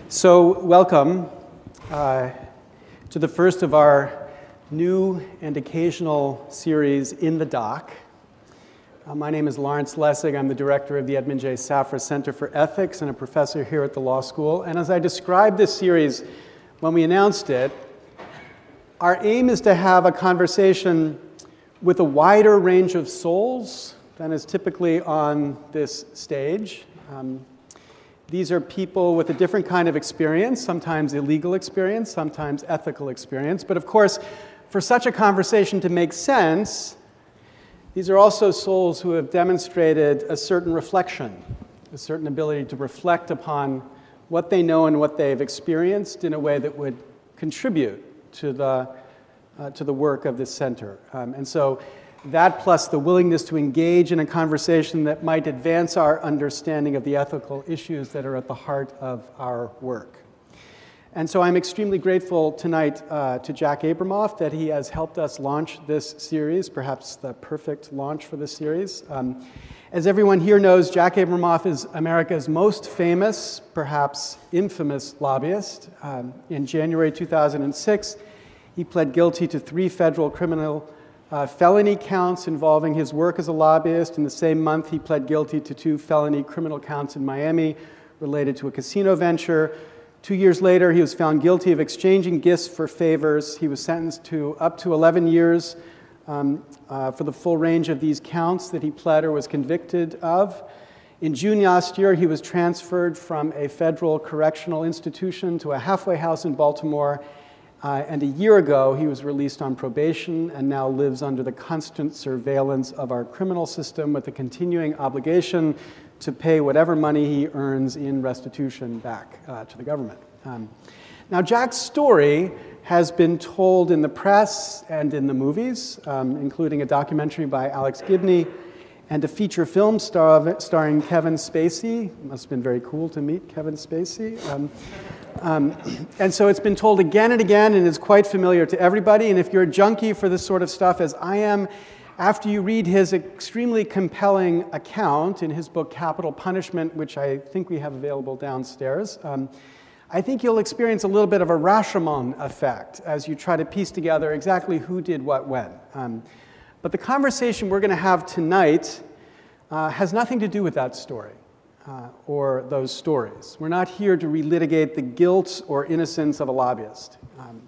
So welcome to the first of our new and occasional series in the dock. My name is Lessig. I'm the director of the Edmond J. Safra Center for Ethics and a professor here at the law school. And as I described this series when we announced it, our aim is to have a conversation with a wider range of souls than is typically on this stage. These are people with a different kind of experience, sometimes illegal experience, sometimes ethical experience. But of course, for such a conversation to make sense, these are also souls who have demonstrated a certain reflection, a certain ability to reflect upon what they know and what they've experienced in a way that would contribute to the work of this center. And so that plus the willingness to engage in a conversation that might advance our understanding of the ethical issues that are at the heart of our work. And so I'm extremely grateful tonight to Jack Abramoff that he has helped us launch this series, perhaps the perfect launch for this series. As everyone here knows, Jack Abramoff is America's most famous, perhaps infamous lobbyist. In January 2006, he pled guilty to 3 federal criminal felony counts involving his work as a lobbyist. In the same month, he pled guilty to 2 felony criminal counts in Miami related to a casino venture. 2 years later, he was found guilty of exchanging gifts for favors. He was sentenced to up to 11 years for the full range of these counts that he pled or was convicted of. In June last year, he was transferred from a federal correctional institution to a halfway house in Baltimore. And a year ago, he was released on probation and now lives under the constant surveillance of our criminal system with a continuing obligation to pay whatever money he earns in restitution back to the government. Now, Jack's story has been told in the press and in the movies, including a documentary by Alex Gibney and a feature film starring Kevin Spacey. It must have been very cool to meet Kevin Spacey. And so it's been told again and again, and is quite familiar to everybody. And if you're a junkie for this sort of stuff, as I am, after you read his extremely compelling account in his book, Capital Punishment, which I think we have available downstairs, I think you'll experience a little bit of a Rashomon effect as you try to piece together exactly who did what when. But the conversation we're going to have tonight has nothing to do with that story. Or those stories. We're not here to relitigate the guilt or innocence of a lobbyist.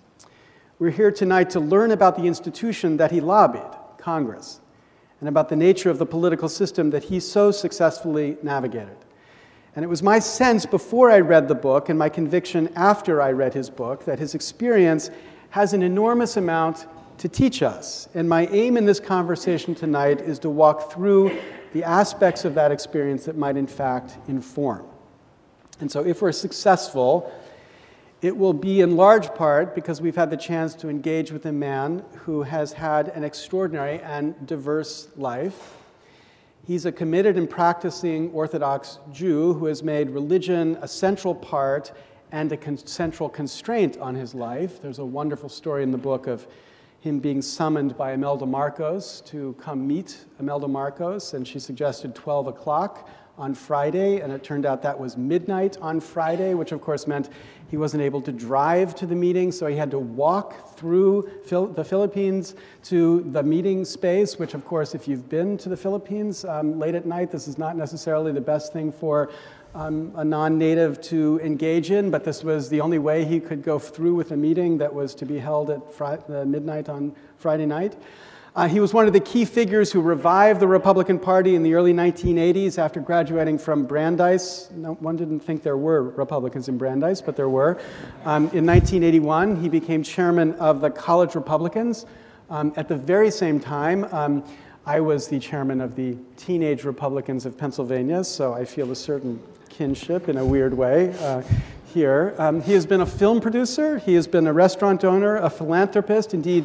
We're here tonight to learn about the institution that he lobbied, Congress, and about the nature of the political system that he so successfully navigated. And it was my sense before I read the book and my conviction after I read his book that his experience has an enormous amount to teach us. And my aim in this conversation tonight is to walk through the aspects of that experience that might in fact inform. And so if we're successful, it will be in large part because we've had the chance to engage with a man who has had an extraordinary and diverse life. He's a committed and practicing Orthodox Jew who has made religion a central part and a central constraint on his life. There's a wonderful story in the book of him being summoned by Imelda Marcos to come meet Imelda Marcos, and she suggested 12 o'clock on Friday, and it turned out that was midnight on Friday, which of course meant he wasn't able to drive to the meeting, so he had to walk through the Philippines to the meeting space, which of course, if you've been to the Philippines late at night, this is not necessarily the best thing for a non-native to engage in, but this was the only way he could go through with a meeting that was to be held at midnight on Friday night. He was one of the key figures who revived the Republican Party in the early 1980s after graduating from Brandeis. No, one didn't think there were Republicans in Brandeis, but there were. In 1981, he became chairman of the College Republicans. At the very same time, I was the chairman of the Teenage Republicans of Pennsylvania, so I feel a certain kinship in a weird way here. He has been a film producer. He has been a restaurant owner, a philanthropist. Indeed,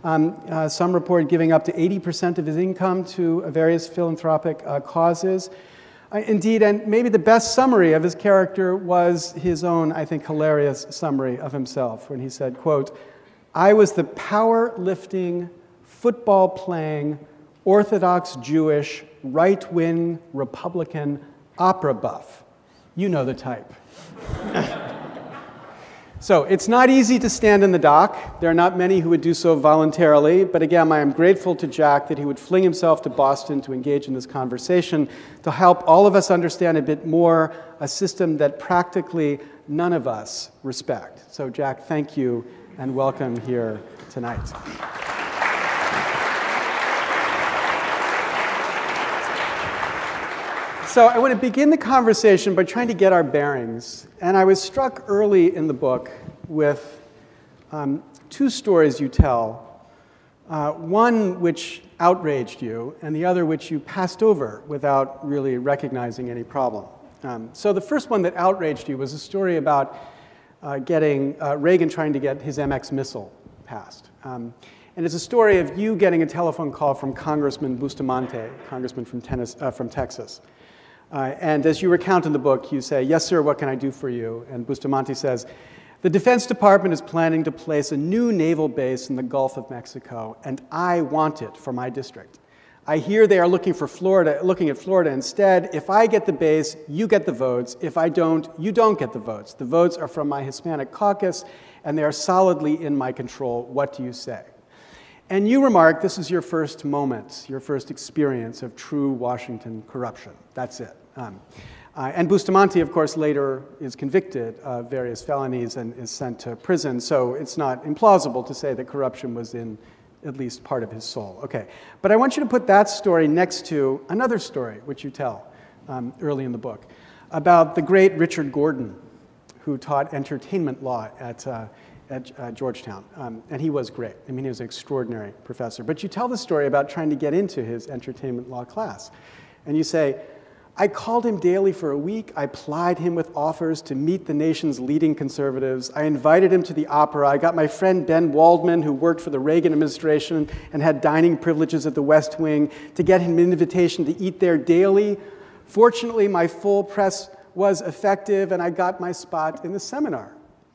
some report giving up to 80% of his income to various philanthropic causes. Indeed, and maybe the best summary of his character was his own, I think, hilarious summary of himself when he said, quote, "I was the power-lifting, football-playing, Orthodox Jewish, right-wing Republican opera buff. You know the type." So it's not easy to stand in the dock. There are not many who would do so voluntarily, but again, I am grateful to Jack that he would fling himself to Boston to engage in this conversation to help all of us understand a bit more a system that practically none of us respect. So Jack, thank you and welcome here tonight. So I want to begin the conversation by trying to get our bearings. And I was struck early in the book with two stories you tell, one which outraged you, and the other which you passed over without really recognizing any problem. So the first one that outraged you was a story about getting Reagan trying to get his MX missile passed. And it's a story of you getting a telephone call from Congressman Bustamante, congressman from Texas. And as you recount in the book, you say, "Yes, sir, what can I do for you?" And Bustamante says, "The Defense Department is planning to place a new naval base in the Gulf of Mexico, and I want it for my district. I hear they are looking at Florida instead. If I get the base, you get the votes. If I don't, you don't get the votes. The votes are from my Hispanic caucus, and they are solidly in my control. What do you say?" And you remark this is your first moment, your first experience of true Washington corruption. That's it. And Bustamante, of course, later is convicted of various felonies and is sent to prison. So it's not implausible to say that corruption was in at least part of his soul. Okay, but I want you to put that story next to another story, which you tell early in the book, about the great Richard Gordon, who taught entertainment law at Georgetown. And he was great. I mean, he was an extraordinary professor. But you tell the story about trying to get into his entertainment law class. And you say, "I called him daily for a week. I plied him with offers to meet the nation's leading conservatives. I invited him to the opera. I got my friend Ben Waldman, who worked for the Reagan administration and had dining privileges at the West Wing, to get him an invitation to eat there daily. Fortunately, my full press was effective, and I got my spot in the seminar."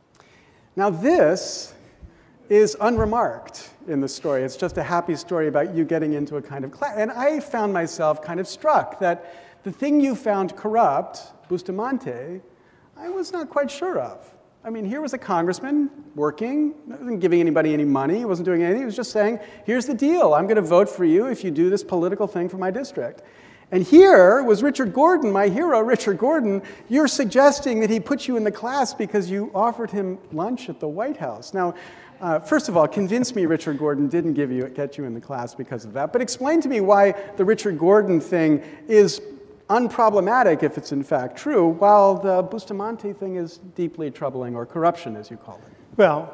Now this is unremarked in the story. It's just a happy story about you getting into a kind of class. And I found myself kind of struck that the thing you found corrupt, Bustamante, I was not quite sure of. I mean, here was a congressman working, wasn't giving anybody any money, he wasn't doing anything, he was just saying, "Here's the deal, I'm going to vote for you if you do this political thing for my district." And here was Richard Gordon, my hero, Richard Gordon. You're suggesting that he put you in the class because you offered him lunch at the White House. Now, first of all, convince me Richard Gordon didn't get you in the class because of that. But explain to me why the Richard Gordon thing is unproblematic, if it's in fact true, while the Bustamante thing is deeply troubling, or corruption, as you call it. Well,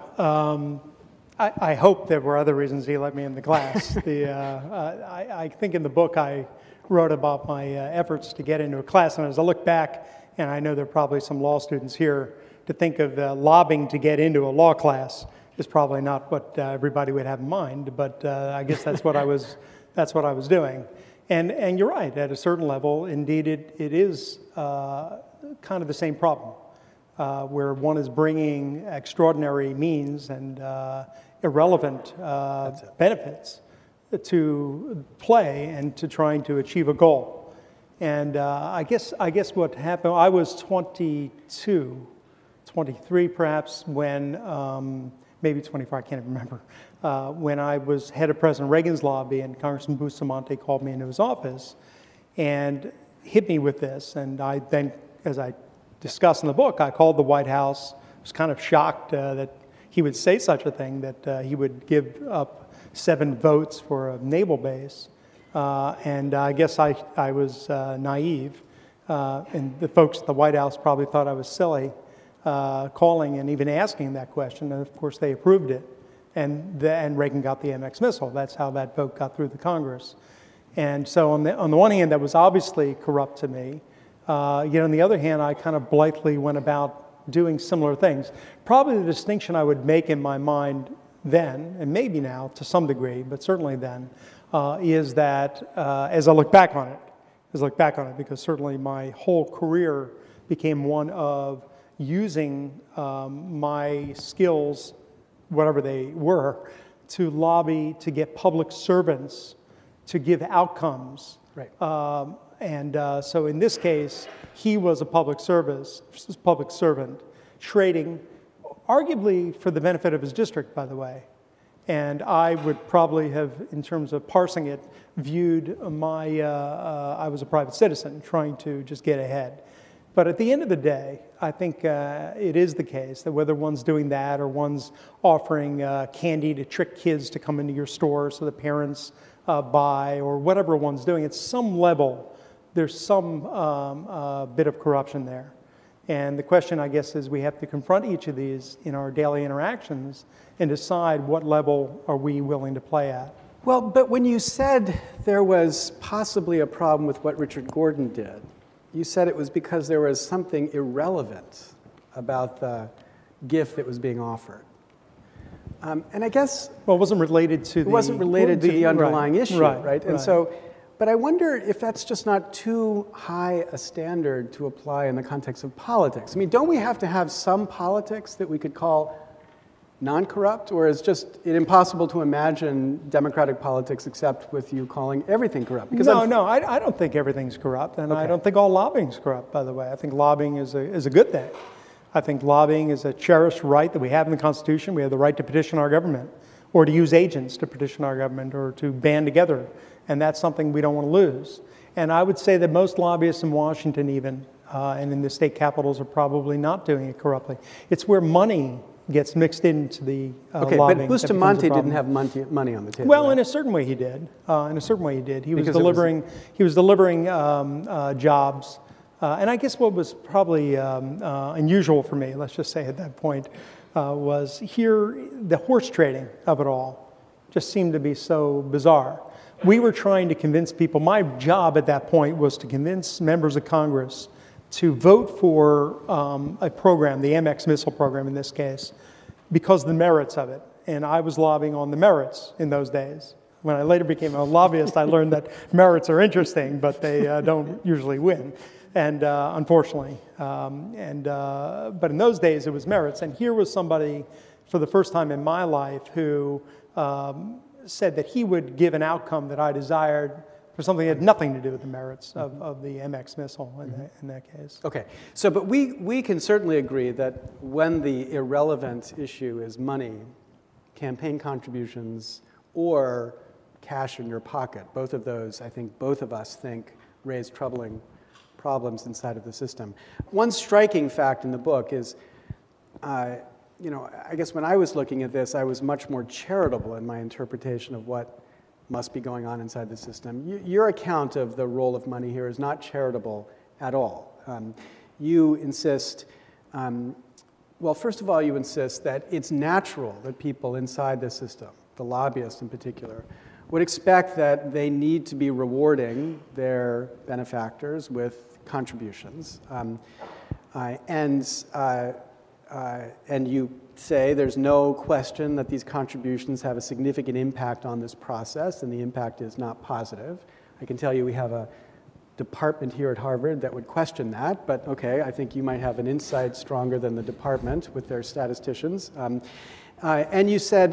I hope there were other reasons he let me in the class. I think in the book I wrote about my efforts to get into a class, and as I look back, and I know there are probably some law students here, to think of lobbying to get into a law class is probably not what everybody would have in mind, but I guess that's what I was doing. And you're right, at a certain level, indeed, it is kind of the same problem, where one is bringing extraordinary means and irrelevant benefits to play and to trying to achieve a goal. And I guess what happened, I was 22, 23 perhaps, when, maybe 24, I can't remember, when I was head of President Reagan's lobby, and Congressman Bustamante called me into his office and hit me with this. And I then, as I discussed in the book, I called the White House. I was kind of shocked that he would say such a thing, that he would give up 7 votes for a naval base. And I guess I was naive. And the folks at the White House probably thought I was silly calling and even asking that question. And of course, they approved it. And Reagan got the MX missile. That's how that vote got through the Congress. And so on the one hand, that was obviously corrupt to me. Yet on the other hand, I kind of blithely went about doing similar things. Probably the distinction I would make in my mind then, and maybe now to some degree, but certainly then, is that as I look back on it, because certainly my whole career became one of using my skills, whatever they were, to lobby to get public servants to give outcomes. Right. So in this case, he was a public servant trading arguably for the benefit of his district, by the way. And I would probably have, in terms of parsing it, viewed I was a private citizen trying to just get ahead. But at the end of the day, I think it is the case that whether one's doing that or one's offering candy to trick kids to come into your store so the parents buy, or whatever one's doing, at some level, there's some bit of corruption there. And the question, I guess, is we have to confront each of these in our daily interactions and decide what level are we willing to play at. Well, but when you said there was possibly a problem with what Richard Gordon did, you said it was because there was something irrelevant about the gift that was being offered. And I guess... Well, it wasn't related to the... It wasn't related to the underlying issue, right? And right. so, but I wonder if that's just not too high a standard to apply in the context of politics. I mean, don't we have to have some politics that we could call non-corrupt, or is it impossible to imagine democratic politics except with you calling everything corrupt? Because no, I don't think everything's corrupt, and I don't think all lobbying is corrupt, by the way. I think lobbying is a good thing. I think lobbying is a cherished right that we have in the Constitution. We have the right to petition our government, or to use agents to petition our government, or to band together, and that's something we don't want to lose. And I would say that most lobbyists in Washington even, and in the state capitals, are probably not doing it corruptly. It's where money gets mixed into the lobbying. But Bustamante didn't have money on the table. Well, right? in a certain way he did. He was delivering jobs. And I guess what was probably unusual for me, let's just say at that point, was here the horse trading of it all just seemed to be so bizarre. We were trying to convince people. My job at that point was to convince members of Congress to vote for a program, the MX missile program in this case, because of the merits of it. And I was lobbying on the merits in those days. When I later became a lobbyist, I learned that merits are interesting, but they don't usually win, and unfortunately. But in those days, it was merits. And here was somebody, for the first time in my life, who said that he would give an outcome that I desired for something that had nothing to do with the merits of the MX missile in that case. Okay, so but we can certainly agree that when the irrelevant issue is money, campaign contributions, or cash in your pocket, both of those, I think both of us think, raise troubling problems inside of the system. One striking fact in the book is, I guess when I was looking at this, I was much more charitable in my interpretation of what must be going on inside the system. Your account of the role of money here is not charitable at all. You insist, well, first of all, you insist that it's natural that people inside the system, the lobbyists in particular, would expect that they need to be rewarding their benefactors with contributions. And you say there's no question that these contributions have a significant impact on this process, and the impact is not positive. I can tell you we have a department here at Harvard that would question that, but okay, I think you might have an insight stronger than the department with their statisticians. And you said,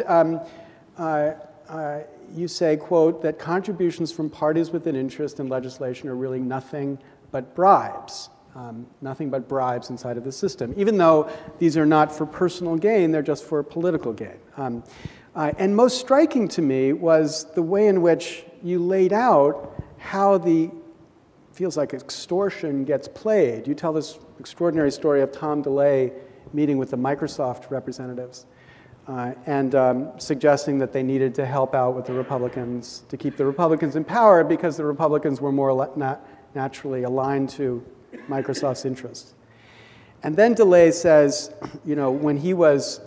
you say, quote, that contributions from parties with an interest in legislation are really nothing but bribes. Nothing but bribes inside of the system, even though these are not for personal gain, they're just for political gain. And most striking to me was the way in which you laid out how feels like extortion gets played. You tell this extraordinary story of Tom DeLay meeting with the Microsoft representatives and suggesting that they needed to help out with the Republicans to keep the Republicans in power because the Republicans were more naturally aligned to Microsoft's interests. And then DeLay says, when he was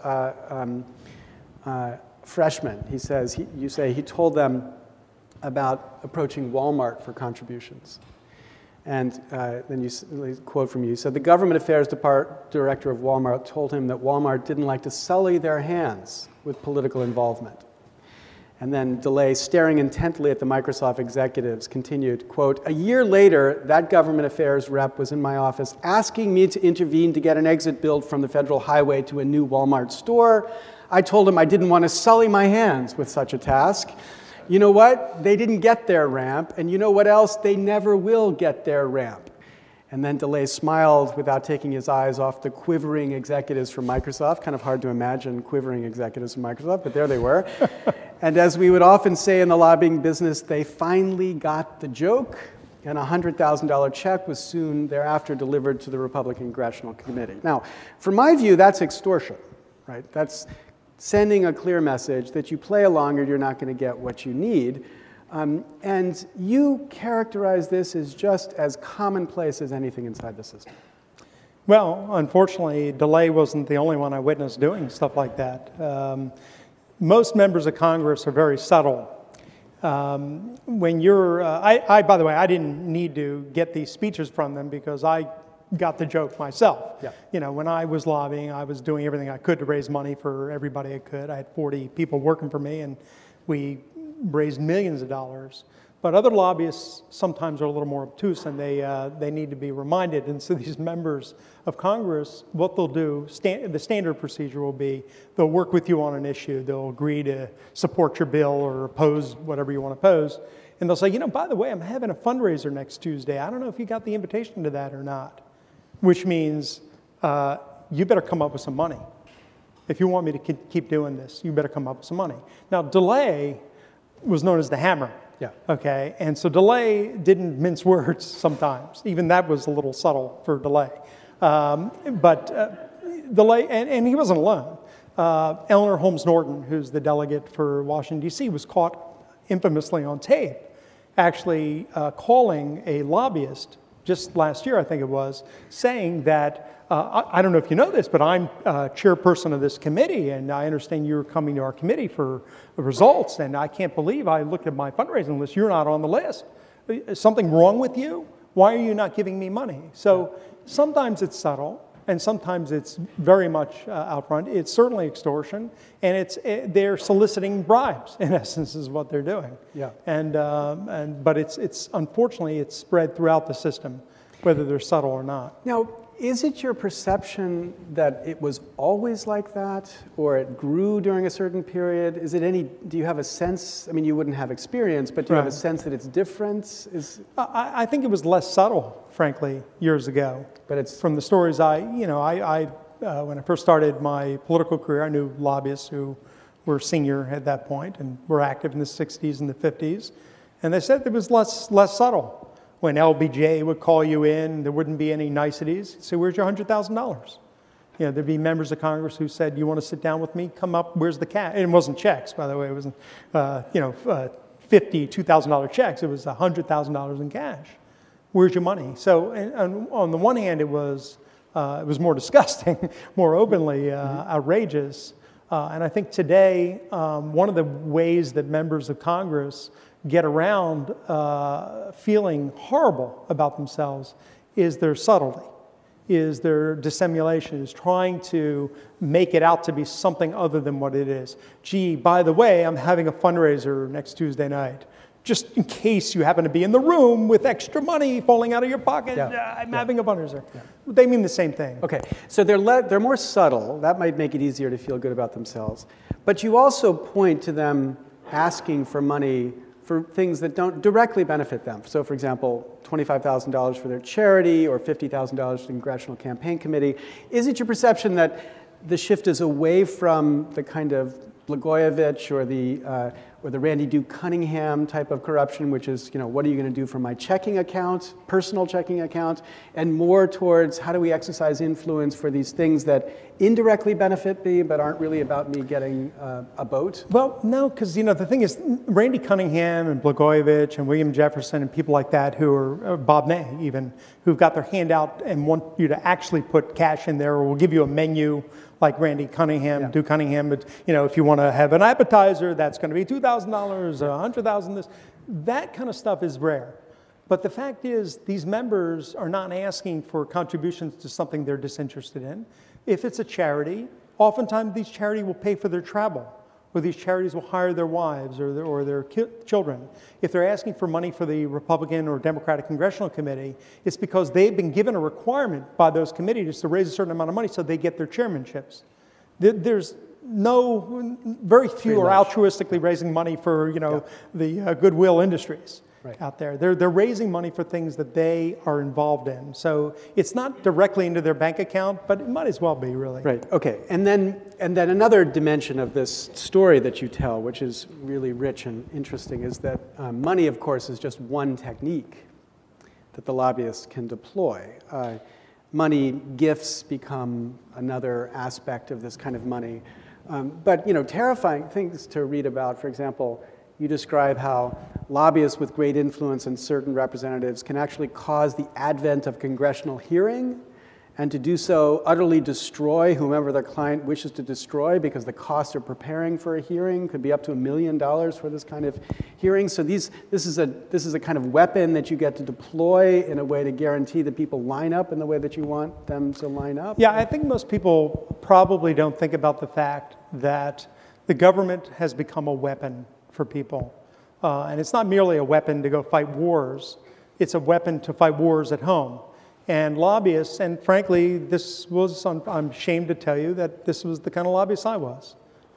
freshman, he says, you say he told them about approaching Walmart for contributions. And then you quote from you, said the government affairs director of Walmart told him that Walmart didn't like to sully their hands with political involvement. And then DeLay, staring intently at the Microsoft executives, continued, quote, a year later, that government affairs rep was in my office asking me to intervene to get an exit built from the federal highway to a new Walmart store. I told him I didn't want to sully my hands with such a task. You know what? They didn't get their ramp, and you know what else? They never will get their ramp. And then DeLay smiled without taking his eyes off the quivering executives from Microsoft. Kind of hard to imagine quivering executives from Microsoft, but there they were. And as we would often say in the lobbying business, they finally got the joke, and a $100,000 check was soon thereafter delivered to the Republican Congressional Committee. Now, from my view, that's extortion, right? That's sending a clear message that you play along or you're not going to get what you need. And you characterize this as just as commonplace as anything inside the system. Well, unfortunately, DeLay wasn't the only one I witnessed doing stuff like that. Most members of Congress are very subtle. When you're, by the way, I didn't need to get these speeches from them because I got the joke myself. Yeah. You know, when I was lobbying, I was doing everything I could to raise money for everybody I could. I had 40 people working for me, and we raised millions of dollars. But other lobbyists sometimes are a little more obtuse, and they need to be reminded. And so these members of Congress, what they'll do, the standard procedure will be, they'll work with you on an issue. They'll agree to support your bill or oppose whatever you want to oppose. And they'll say, you know, by the way, I'm having a fundraiser next Tuesday. I don't know if you got the invitation to that or not. Which means you better come up with some money. If you want me to keep doing this, you better come up with some money. Now, DeLay was known as the hammer. Yeah. Okay, and so DeLay didn't mince words sometimes. Even that was a little subtle for DeLay. DeLay, and he wasn't alone. Eleanor Holmes Norton, who's the delegate for Washington, D.C., was caught infamously on tape actually calling a lobbyist just last year, I think it was, saying that, I don't know if you know this, but I'm chairperson of this committee, and I understand you're coming to our committee for results, and I can't believe I looked at my fundraising list. You're not on the list. Is something wrong with you? Why are you not giving me money? So sometimes it's subtle, and sometimes it's very much out front. It's certainly extortion, and they're soliciting bribes, in essence, is what they're doing. Yeah. But it's unfortunately, it's spread throughout the system, whether they're subtle or not. Now, is it your perception that it was always like that, or it grew during a certain period? Is it do you have a sense, I mean, you wouldn't have experience, but do you have a sense that it's different? I think it was less subtle, frankly, years ago. But it's from the stories when I first started my political career, I knew lobbyists who were senior at that point and were active in the 60s and the 50s. And they said it was less subtle. When LBJ would call you in, there wouldn't be any niceties. He'd say, where's your $100,000? You know, there'd be members of Congress who said, you want to sit down with me? Come up, where's the cash? And it wasn't checks, by the way. It wasn't, $50,000, $2,000 checks. It was $100,000 in cash. Where's your money? So on the one hand, it was more disgusting, more openly outrageous. And I think today, one of the ways that members of Congress get around feeling horrible about themselves is their subtlety, is their dissimulation, is trying to make it out to be something other than what it is. Gee, by the way, I'm having a fundraiser next Tuesday night. Just in case you happen to be in the room with extra money falling out of your pocket, I'm having a fundraiser. Yeah. They mean the same thing. Okay, so they're more subtle. That might make it easier to feel good about themselves. But you also point to them asking for money for things that don't directly benefit them. So, for example, $25,000 for their charity or $50,000 for the Congressional Campaign Committee. Is it your perception that the shift is away from the kind of Blagojevich or the Randy Duke Cunningham type of corruption, which is, what are you going to do for my checking account, personal checking account, and more towards how do we exercise influence for these things that indirectly benefit me but aren't really about me getting a boat? Well, no, because the thing is, Randy Cunningham and Blagojevich and William Jefferson and people like that who are, Bob Ney even, who've got their hand out and want you to actually put cash in there or will give you a menu like Randy Cunningham, Duke Cunningham, but if you want to have an appetizer, that's going to be $2,000, $100,000, this. That kind of stuff is rare. But the fact is, these members are not asking for contributions to something they're disinterested in. If it's a charity, oftentimes these charities will pay for their travel, or these charities will hire their wives or their children. If they're asking for money for the Republican or Democratic Congressional Committee, it's because they've been given a requirement by those committees to raise a certain amount of money so they get their chairmanships. There's very few are altruistically raising money for the Goodwill Industries. out there. They're raising money for things that they are involved in. So it's not directly into their bank account, but it might as well be, really. Right, okay. And then another dimension of this story that you tell, which is really rich and interesting, is that money, of course, is just one technique that the lobbyists can deploy. Money, gifts become another aspect of this kind of money. But, terrifying things to read about, for example, you describe how lobbyists with great influence and certain representatives can actually cause the advent of congressional hearing, and to do so utterly destroy whomever their client wishes to destroy, because the cost of preparing for a hearing could be up to $1 million for this kind of hearing. So this is a kind of weapon that you get to deploy in a way to guarantee that people line up in the way that you want them to line up. Yeah, I think most people probably don't think about the fact that the government has become a weapon for people. And it's not merely a weapon to go fight wars. It's a weapon to fight wars at home. And lobbyists, and frankly, this was, I'm ashamed to tell you that this was the kind of lobbyist I was.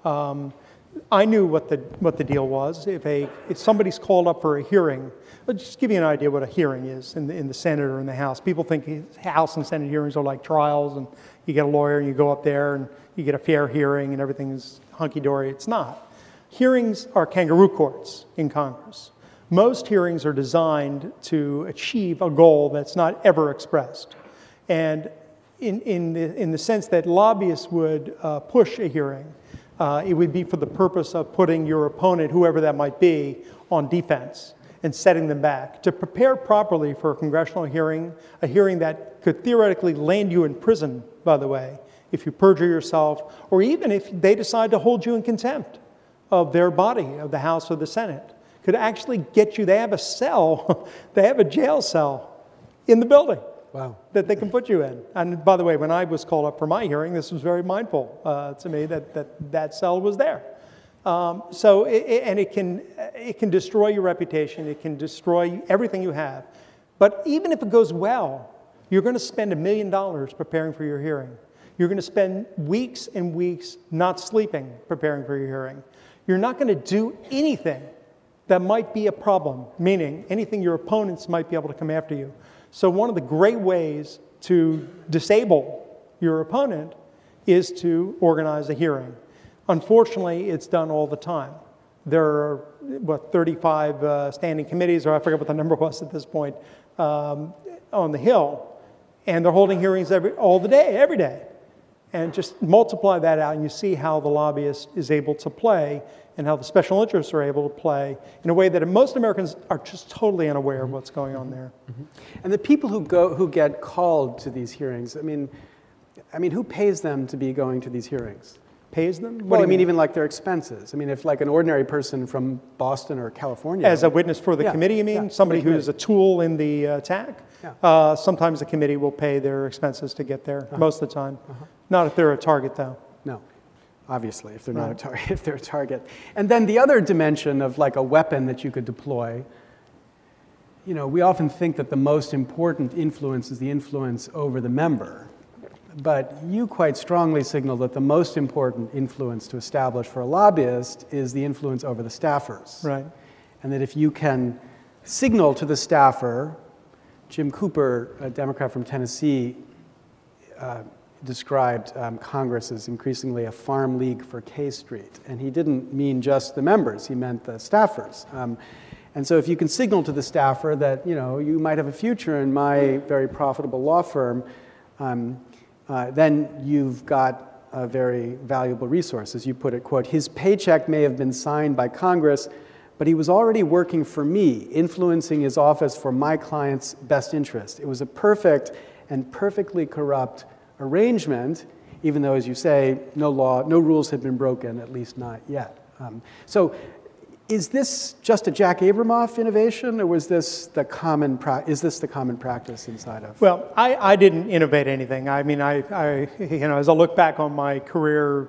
I knew what the deal was. If somebody's called up for a hearing, I'll just give you an idea what a hearing is in the Senate or in the House. People think House and Senate hearings are like trials, and you get a lawyer and you go up there and you get a fair hearing and everything's hunky-dory. It's not. Hearings are kangaroo courts in Congress. Most hearings are designed to achieve a goal that's not ever expressed. And in the sense that lobbyists would push a hearing, it would be for the purpose of putting your opponent, whoever that might be, on defense and setting them back. To prepare properly for a congressional hearing, a hearing that could theoretically land you in prison, by the way, if you perjure yourself, or even if they decide to hold you in contempt of their body, of the House or the Senate, could actually get you. They have a cell, they have a jail cell in the building. Wow. That they can put you in. And by the way, when I was called up for my hearing, this was very mindful to me that cell was there. It can destroy your reputation. It can destroy everything you have. But even if it goes well, you're going to spend $1 million preparing for your hearing. You're going to spend weeks and weeks not sleeping preparing for your hearing. You're not going to do anything that might be a problem, meaning anything your opponents might be able to come after you. So one of the great ways to disable your opponent is to organize a hearing. Unfortunately, it's done all the time. There are, 35 standing committees, or I forget what the number was at this point, on the Hill, and they're holding hearings every day. And just multiply that out, and you see how the lobbyist is able to play and how the special interests are able to play in a way that most Americans are just totally unaware of what's going on there. Mm-hmm. And the people who get called to these hearings, I mean, who pays them to be going to these hearings? Pays them? Well, I mean, even like their expenses. I mean, if like an ordinary person from Boston or California. As a witness for the committee, you mean? Somebody who's a tool in the attack? Yeah. Sometimes the committee will pay their expenses to get there, most of the time. Not if they're a target, though. No, obviously, if they're not a target, if they're a target. And then the other dimension of like a weapon that you could deploy, we often think that the most important influence is the influence over the member. But you quite strongly signal that the most important influence to establish for a lobbyist is the influence over the staffers. Right. And that if you can signal to the staffer, Jim Cooper, a Democrat from Tennessee, described Congress as increasingly a farm league for K Street. And he didn't mean just the members, he meant the staffers. And so if you can signal to the staffer that, you might have a future in my very profitable law firm, then you've got a very valuable resource. As you put it, quote, his paycheck may have been signed by Congress, but he was already working for me, influencing his office for my client's best interest. It was a perfect and perfectly corrupt arrangement, even though, as you say, no rules had been broken, at least not yet. So is this just a Jack Abramoff innovation, or was this the common practice inside of? Well, I didn't innovate anything. I mean, I as I look back on my career,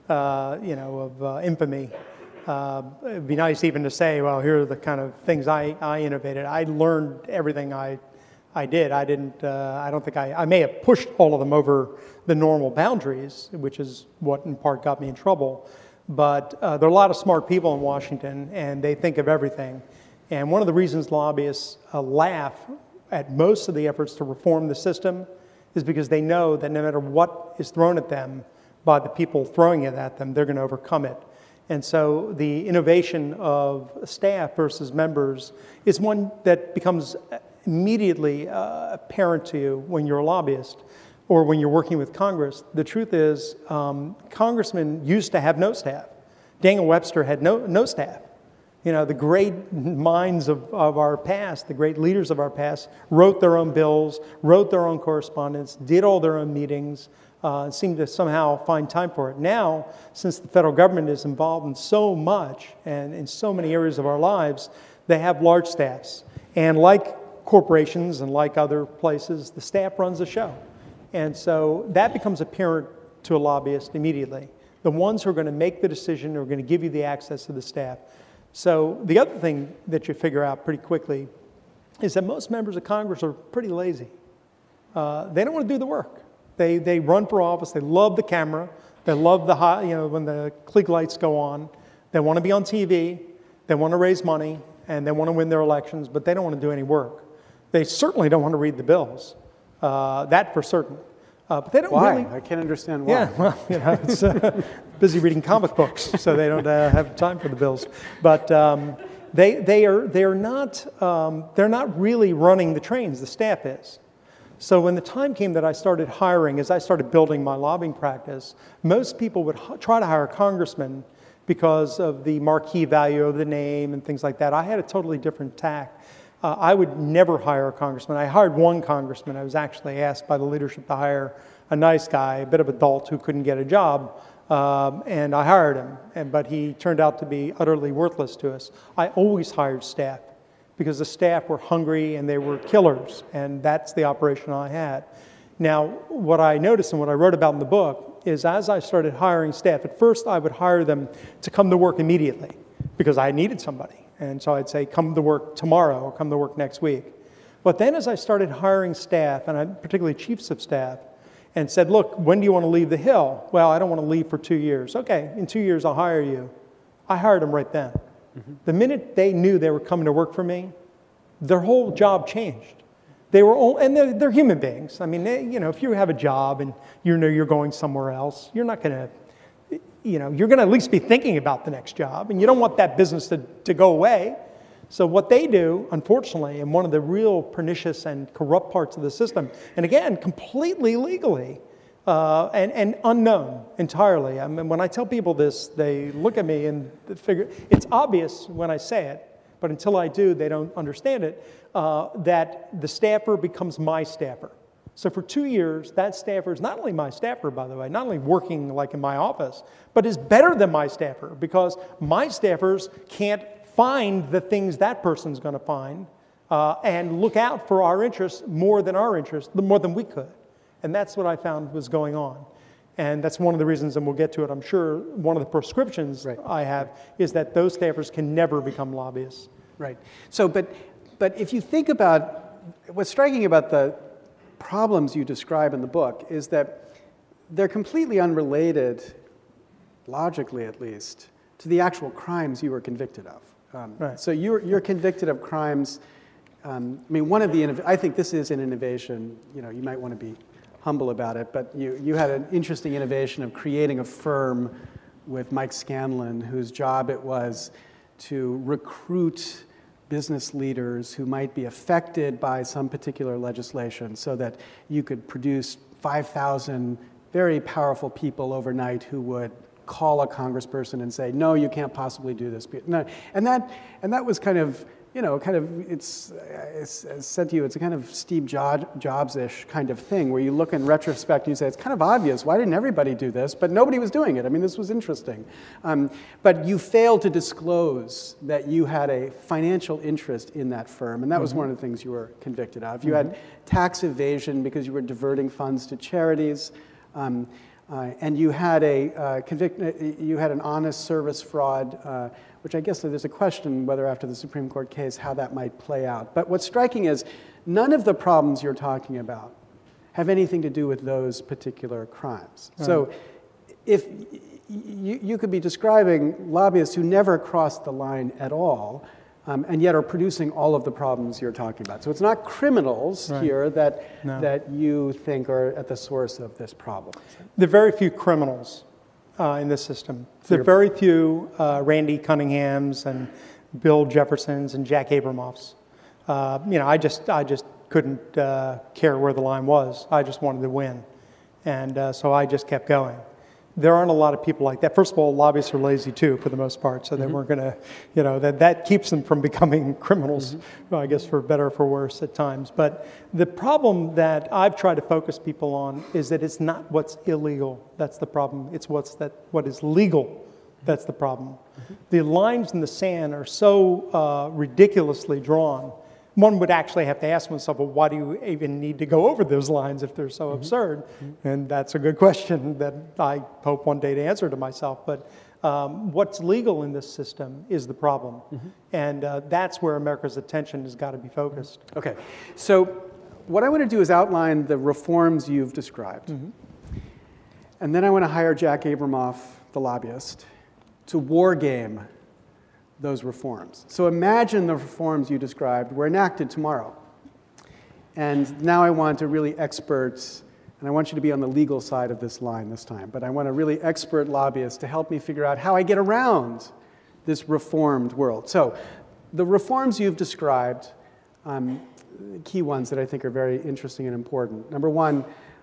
of infamy, it'd be nice even to say, well, here are the kind of things I innovated. I learned everything I did. I don't think I may have pushed all of them over the normal boundaries, which is what in part got me in trouble. But there are a lot of smart people in Washington, and they think of everything. And one of the reasons lobbyists laugh at most of the efforts to reform the system is because they know that no matter what is thrown at them by the people throwing it at them, they're going to overcome it. And so the innovation of staff versus members is one that becomes immediately apparent to you when you're a lobbyist or when you're working with Congress. The truth is, congressmen used to have no staff. Daniel Webster had no staff. You know, the great minds of our past, the great leaders of our past, wrote their own bills, wrote their own correspondence, did all their own meetings, seemed to somehow find time for it. Now, since the federal government is involved in so much and in so many areas of our lives, they have large staffs. And like corporations and like other places, the staff runs the show. And so that becomes apparent to a lobbyist immediately. The ones who are going to make the decision are going to give you the access to the staff. So the other thing that you figure out pretty quickly is that most members of Congress are pretty lazy. They don't want to do the work. They run for office. They love the camera. They love the when the Klieg lights go on. They want to be on TV. They want to raise money, and they want to win their elections, but they don't want to do any work. They certainly don't want to read the bills. That for certain. But they don't Why? really. I can't understand why. Yeah, well, you know, it's busy reading comic books, so they don't have time for the bills. But they're not really running the trains. The staff is. So when the time came that I started hiring, as I started building my lobbying practice, most people would try to hire a congressman because of the marquee value of the name and things like that. I had a totally different tack. I would never hire a congressman. I hired one congressman. I was actually asked by the leadership to hire a nice guy, a bit of a dolt who couldn't get a job, and I hired him, but he turned out to be utterly worthless to us. I always hired staff because the staff were hungry and they were killers, and that's the operation I had. Now, what I noticed and what I wrote about in the book is as I started hiring staff, at first I would hire them to come to work immediately because I needed somebody. And so I'd say, come to work tomorrow or come to work next week. But then as I started hiring staff, and particularly chiefs of staff, and said, look, when do you want to leave the Hill? Well, I don't want to leave for 2 years. Okay, in 2 years I'll hire you. I hired them right then. Mm-hmm. The minute they knew they were coming to work for me, their whole job changed. They were all, and they're human beings. I mean, if you have a job and you know you're going somewhere else, you're not going to, you're going to at least be thinking about the next job, and you don't want that business to go away. So what they do, unfortunately, and one of the real pernicious and corrupt parts of the system, and again, completely legally and unknown entirely. I mean, when I tell people this, they look at me and figure, it's obvious when I say it, but until I do, they don't understand it, that the staffer becomes my staffer. So for 2 years, that staffer is not only my staffer, by the way, not only working like in my office, but is better than my staffer because my staffers can't find the things that person's going to find and look out for our interests more than we could. And that's what I found was going on. And that's one of the reasons, and we'll get to it, I'm sure, one of the prescriptions I have is that those staffers can never become lobbyists. Right. So, but if you think about, what's striking about the problems you describe in the book is that they're completely unrelated, logically at least, to the actual crimes you were convicted of. Right. So you're convicted of crimes. I mean, I think this is an innovation. You might want to be humble about it, but you had an interesting innovation of creating a firm with Mike Scanlon, whose job it was to recruit business leaders who might be affected by some particular legislation so that you could produce 5,000 very powerful people overnight who would call a congressperson and say, no, you can't possibly do this. No. And that was kind of, it's said to you, it's a kind of Steve Jobs-ish kind of thing where you look in retrospect and you say, it's kind of obvious. Why didn't everybody do this? But nobody was doing it. I mean, this was interesting. But you failed to disclose that you had a financial interest in that firm, and that was one of the things you were convicted of. You had tax evasion because you were diverting funds to charities. And you had you had an honest service fraud, which I guess there's a question whether after the Supreme Court case how that might play out. But what's striking is none of the problems you're talking about have anything to do with those particular crimes. Right. So if you could be describing lobbyists who never crossed the line at all, and yet are producing all of the problems you're talking about. So it's not criminals here that you think are at the source of this problem. There are very few criminals in this system. There are very few Randy Cunninghams and Bill Jeffersons and Jack Abramoffs. I just couldn't care where the line was. I just wanted to win. And so I just kept going. There aren't a lot of people like that. First of all, lobbyists are lazy too, for the most part, so they weren't going to, that keeps them from becoming criminals, I guess for better or for worse at times. But the problem that I've tried to focus people on is that it's not what's illegal that's the problem. It's what is legal that's the problem. The lines in the sand are so ridiculously drawn. One would actually have to ask oneself, well, why do you even need to go over those lines if they're so absurd? And that's a good question that I hope one day to answer to myself. But what's legal in this system is the problem. And that's where America's attention has got to be focused. Okay. So what I want to do is outline the reforms you've described. And then I want to hire Jack Abramoff, the lobbyist, to war game those reforms. So imagine the reforms you described were enacted tomorrow. And now I want a really expert, and I want you to be on the legal side of this line this time, but I want a really expert lobbyist to help me figure out how I get around this reformed world. So the reforms you've described, key ones that I think are very interesting and important. Number one,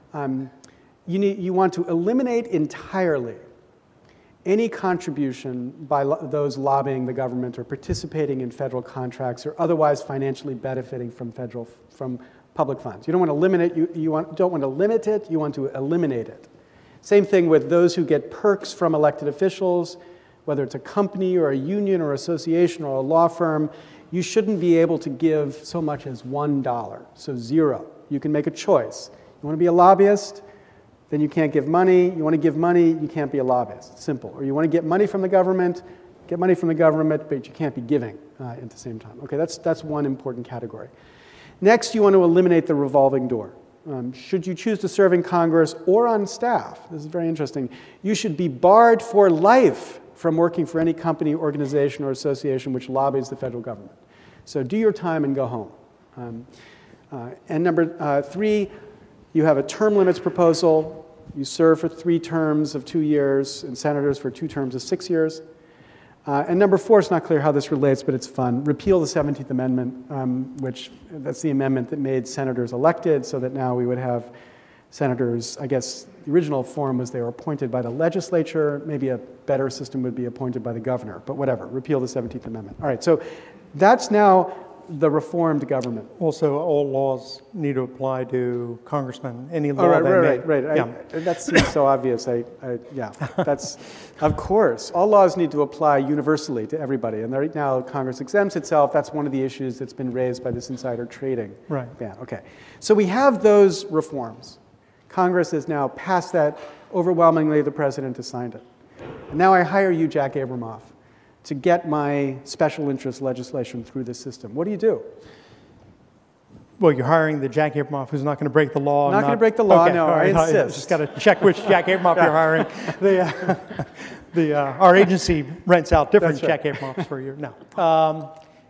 you want to eliminate entirely any contribution by those lobbying the government or participating in federal contracts or otherwise financially benefiting from public funds. You don't want to limit it. Don't want to limit it. You want to eliminate it. Same thing with those who get perks from elected officials, whether it's a company or a union or association or a law firm. You shouldn't be able to give so much as $1, so zero. You can make a choice. You want to be a lobbyist? Then you can't give money. You want to give money, you can't be a lobbyist. Simple. Or you want to get money from the government, but you can't be giving at the same time. Okay, that's one important category. Next, you want to eliminate the revolving door. Should you choose to serve in Congress or on staff, this is very interesting, you should be barred for life from working for any company, organization, or association which lobbies the federal government. So do your time and go home. And number three, you have a term limits proposal. You serve for 3 terms of 2 years, and senators for 2 terms of 6 years. And number 4, it's not clear how this relates, but it's fun. Repeal the 17th Amendment, that's the amendment that made senators elected, so that now we would have senators, I guess the original form was they were appointed by the legislature. Maybe a better system would be appointed by the governor, but whatever, repeal the 17th Amendment. All right, so that's now the reformed government. Also, all laws need to apply to congressmen. Any law right. Yeah. That seems so obvious. Yeah, that's, of course. All laws need to apply universally to everybody. And right now, Congress exempts itself. That's one of the issues that's been raised by this insider trading ban. Okay. So we have those reforms. Congress has now passed that. Overwhelmingly, the president has signed it. And now I hire you, Jack Abramoff, to get my special interest legislation through this system. What do you do? Well, you're hiring the Jack Abramoff who's not going to break the law. Not going to break the law, no, I insist. I just got to check which Jack Abramoff you're hiring. Our agency rents out different Jack Abramoffs for you. No.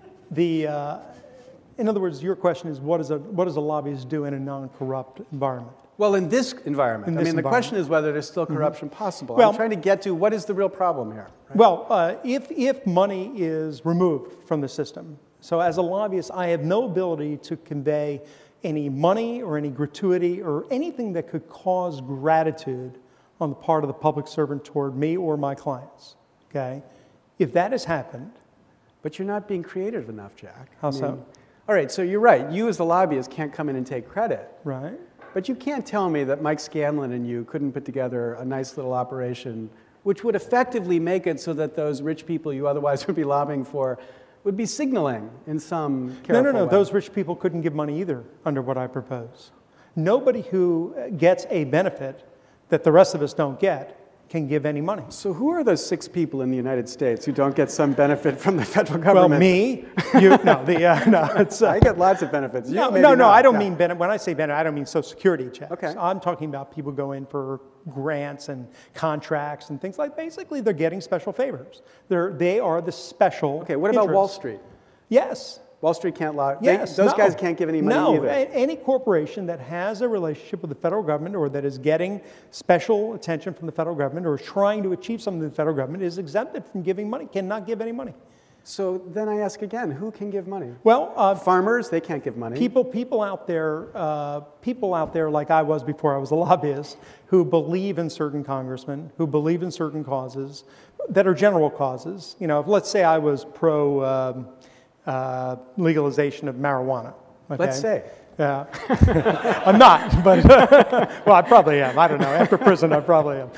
In other words, your question is, what does a lobbyist do in a non-corrupt environment? Well, in this environment. The question is whether there's still corruption possible. Well, I'm trying to get to what is the real problem here. Right? Well, if money is removed from the system, so as a lobbyist, I have no ability to convey any money or any gratuity or anything that could cause gratitude on the part of the public servant toward me or my clients. Okay? If that has happened. But you're not being creative enough, Jack. How so? All right, so you're right. You as the lobbyist can't come in and take credit. Right. But you can't tell me that Mike Scanlon and you couldn't put together a nice little operation which would effectively make it so that those rich people you otherwise would be lobbying for would be signaling in some careful No. way. Those rich people couldn't give money either under what I propose. Nobody who gets a benefit that the rest of us don't get can give any money. So who are those 6 people in the United States who don't get some benefit from the federal government? Well, me, you, it's... I get lots of benefits. No, I don't mean benefit. When I say benefit, I don't mean Social Security checks. Okay. I'm talking about people go in for grants and contracts and things like. Basically, they're getting special favors. They are the special. Okay. What about Wall Street? Yes. Wall Street can't lobby. Yes. Those guys can't give any money either. Any corporation that has a relationship with the federal government or that is getting special attention from the federal government or is trying to achieve something in the federal government is exempted from giving money, cannot give any money. So then I ask again, who can give money? Well, farmers, they can't give money. People out there like I was before I was a lobbyist, who believe in certain congressmen, who believe in certain causes that are general causes. You know, let's say I was pro legalization of marijuana. Okay? Let's say. Yeah, I'm not, but well, I probably am. I don't know. After prison, I probably am.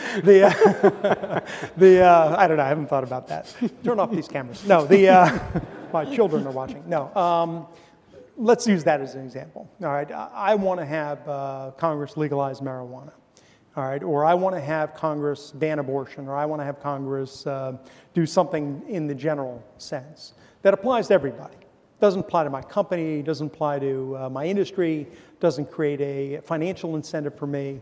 I don't know. I haven't thought about that. Turn off these cameras. No, my children are watching. No, let's use that as an example. All right, I want to have Congress legalize marijuana. All right, or I want to have Congress ban abortion, or I want to have Congress do something in the general sense that applies to everybody. Doesn't apply to my company, doesn't apply to my industry, doesn't create a financial incentive for me.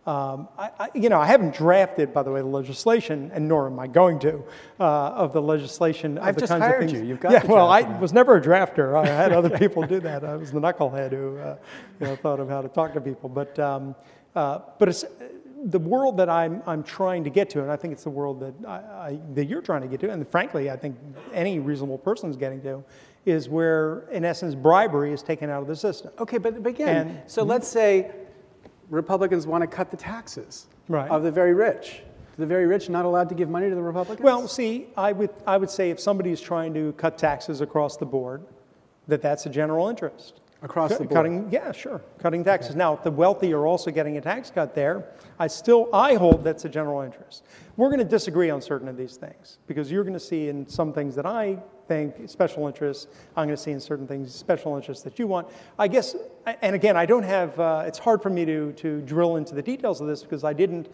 I haven't drafted, by the way, the legislation, and nor am I going to, of the legislation. I've just hired you. You've got to well, I was never a drafter. I had other people do that. I was the knucklehead who thought of how to talk to people. But it's the world that I'm trying to get to, and I think it's the world that you're trying to get to, and frankly, I think any reasonable person is getting to, is where, in essence, bribery is taken out of the system. Okay, but again, so let's say Republicans want to cut the taxes of the very rich. The very rich not allowed to give money to the Republicans? Well, see, I would say if somebody is trying to cut taxes across the board, that's a general interest. Across the board? Cutting taxes. Okay. Now, if the wealthy are also getting a tax cut there, I hold that's a general interest. We're going to disagree on certain of these things, because you're going to see in some things that I think special interests, I'm going to see in certain things special interests that you want. I guess, and again, I don't have, it's hard for me to drill into the details of this, because I didn't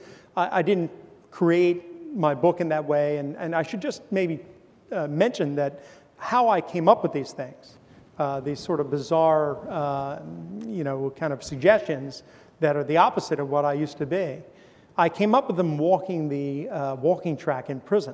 create my book in that way, and I should just maybe mention that how I came up with these things. These sort of bizarre, kind of suggestions that are the opposite of what I used to be. I came up with them walking the walking track in prison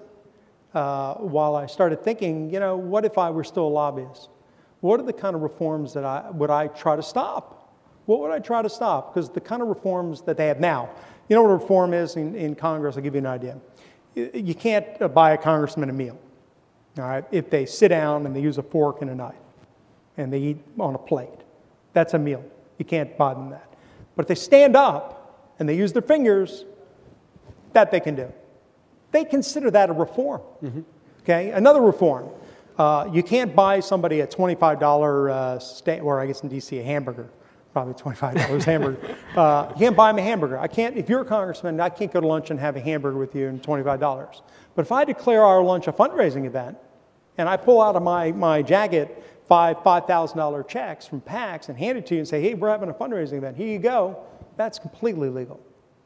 while I started thinking, what if I were still a lobbyist? What are the kind of reforms that would I try to stop? What would I try to stop? Because the kind of reforms that they have now, you know what a reform is in Congress? I'll give you an idea. You can't buy a congressman a meal, all right, if they sit down and they use a fork and a knife, and they eat on a plate. That's a meal. You can't buy them that. But if they stand up and they use their fingers, that they can do. They consider that a reform. Mm-hmm. Okay? Another reform. You can't buy somebody a $25 steak, or I guess in D.C. a hamburger. Probably $25 hamburger. You can't buy them a hamburger. if you're a congressman, I can't go to lunch and have a hamburger with you and $25. But if I declare our lunch a fundraising event, and I pull out of my jacket $5,000 checks from PACs and hand it to you and say, hey, we're having a fundraising event, here you go, that's completely legal.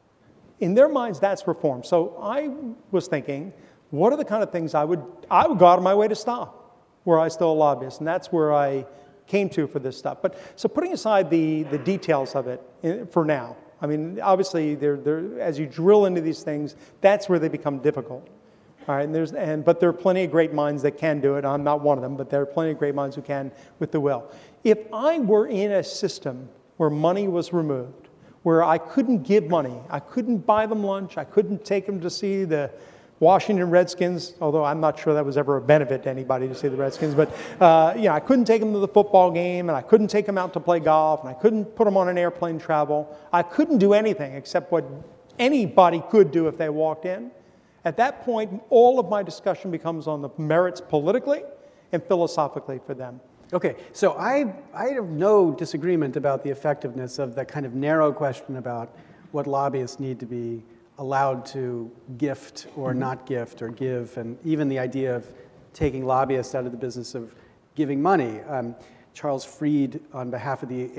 In their minds, that's reform. So I was thinking, what are the kind of things I would go out of my way to stop were I still a lobbyist? And that's where I came to for this stuff. But so putting aside the details of it for now, I mean, obviously, as you drill into these things, that's where they become difficult. All right, but there are plenty of great minds that can do it. I'm not one of them, but there are plenty of great minds who can with the will. If I were in a system where money was removed, where I couldn't give money, I couldn't buy them lunch, I couldn't take them to see the Washington Redskins, although I'm not sure that was ever a benefit to anybody to see the Redskins, but I couldn't take them to the football game, and I couldn't take them out to play golf, and I couldn't put them on an airplane travel. I couldn't do anything except what anybody could do if they walked in. At that point, all of my discussion becomes on the merits politically and philosophically for them. Okay, so I have no disagreement about the effectiveness of that kind of narrow question about what lobbyists need to be allowed to gift or not gift or give, and even the idea of taking lobbyists out of the business of giving money. Charles Freed, on behalf of the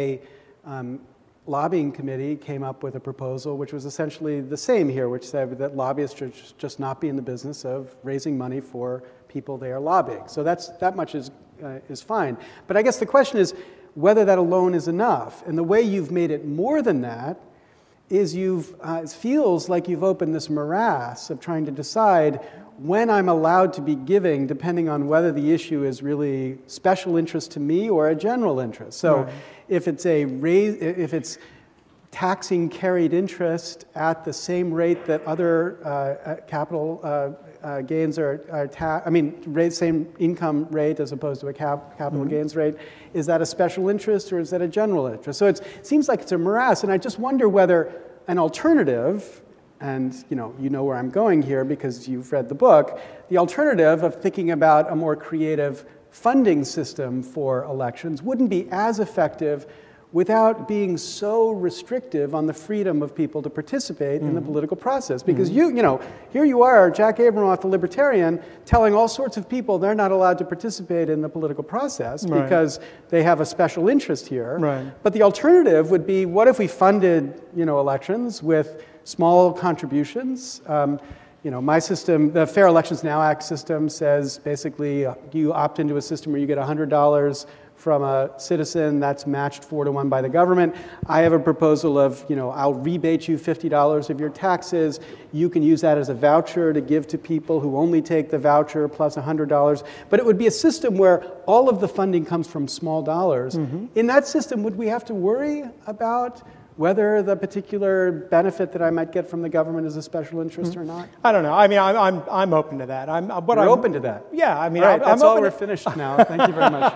ABA, lobbying committee came up with a proposal which was essentially the same here, which said that lobbyists should just not be in the business of raising money for people they are lobbying. So that much is fine. But I guess the question is whether that alone is enough. And the way you've made it more than that is it feels like you've opened this morass of trying to decide when I'm allowed to be giving, depending on whether the issue is really special interest to me or a general interest. So if it's taxing carried interest at the same rate that other capital gains are same income rate as opposed to a capital gains rate, is that a special interest or is that a general interest? So it seems like it's a morass, and I just wonder whether an alternative, and you know where I'm going here because you've read the book, the alternative of thinking about a more creative funding system for elections wouldn't be as effective without being so restrictive on the freedom of people to participate in the political process. Because here you are, Jack Abramoff, the libertarian, telling all sorts of people they're not allowed to participate in the political process because they have a special interest here. But the alternative would be, what if we funded elections with small contributions? My system, the Fair Elections Now Act system, says basically you opt into a system where you get $100 from a citizen that's matched 4-to-1 by the government. I have a proposal of, I'll rebate you $50 of your taxes. You can use that as a voucher to give to people who only take the voucher plus $100. But it would be a system where all of the funding comes from small dollars. In that system, would we have to worry about whether the particular benefit that I might get from the government is a special interest or not? I don't know. I mean, I'm open to that. I'm open to that. Yeah, I mean, all right, I'm that's all. open We're finished now. Thank you very much.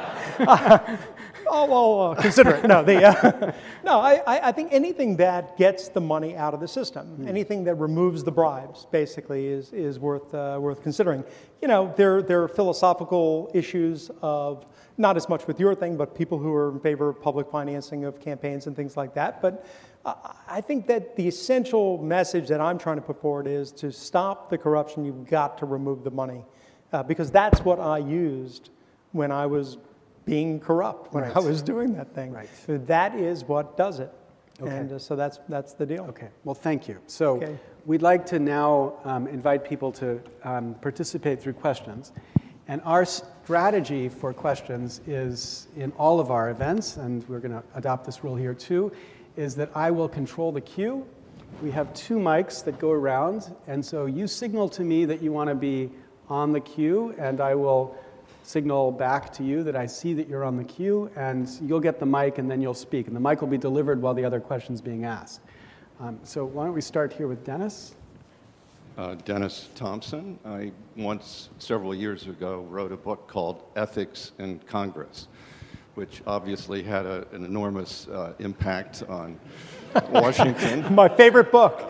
Consider it. No, I think anything that gets the money out of the system, anything that removes the bribes, basically, is worth considering. There are philosophical issues of, not as much with your thing, but people who are in favor of public financing of campaigns and things like that. But I think that the essential message that I'm trying to put forward is to stop the corruption. You've got to remove the money, because that's what I used when I was being corrupt, when I was doing that thing. So that is what does it. And so that's the deal. Okay. Well, thank you. So we'd like to now invite people to participate through questions. And our strategy for questions is, in all of our events, and we're going to adopt this rule here too, is that I will control the queue. We have 2 mics that go around, and so you signal to me that you want to be on the queue, and I will signal back to you that I see that you're on the queue, and you'll get the mic, and then you'll speak. And the mic will be delivered while the other question's being asked. So why don't we start here with Dennis? Dennis Thompson. I once, several years ago, wrote a book called Ethics in Congress, which obviously had an enormous impact on Washington. My favorite book.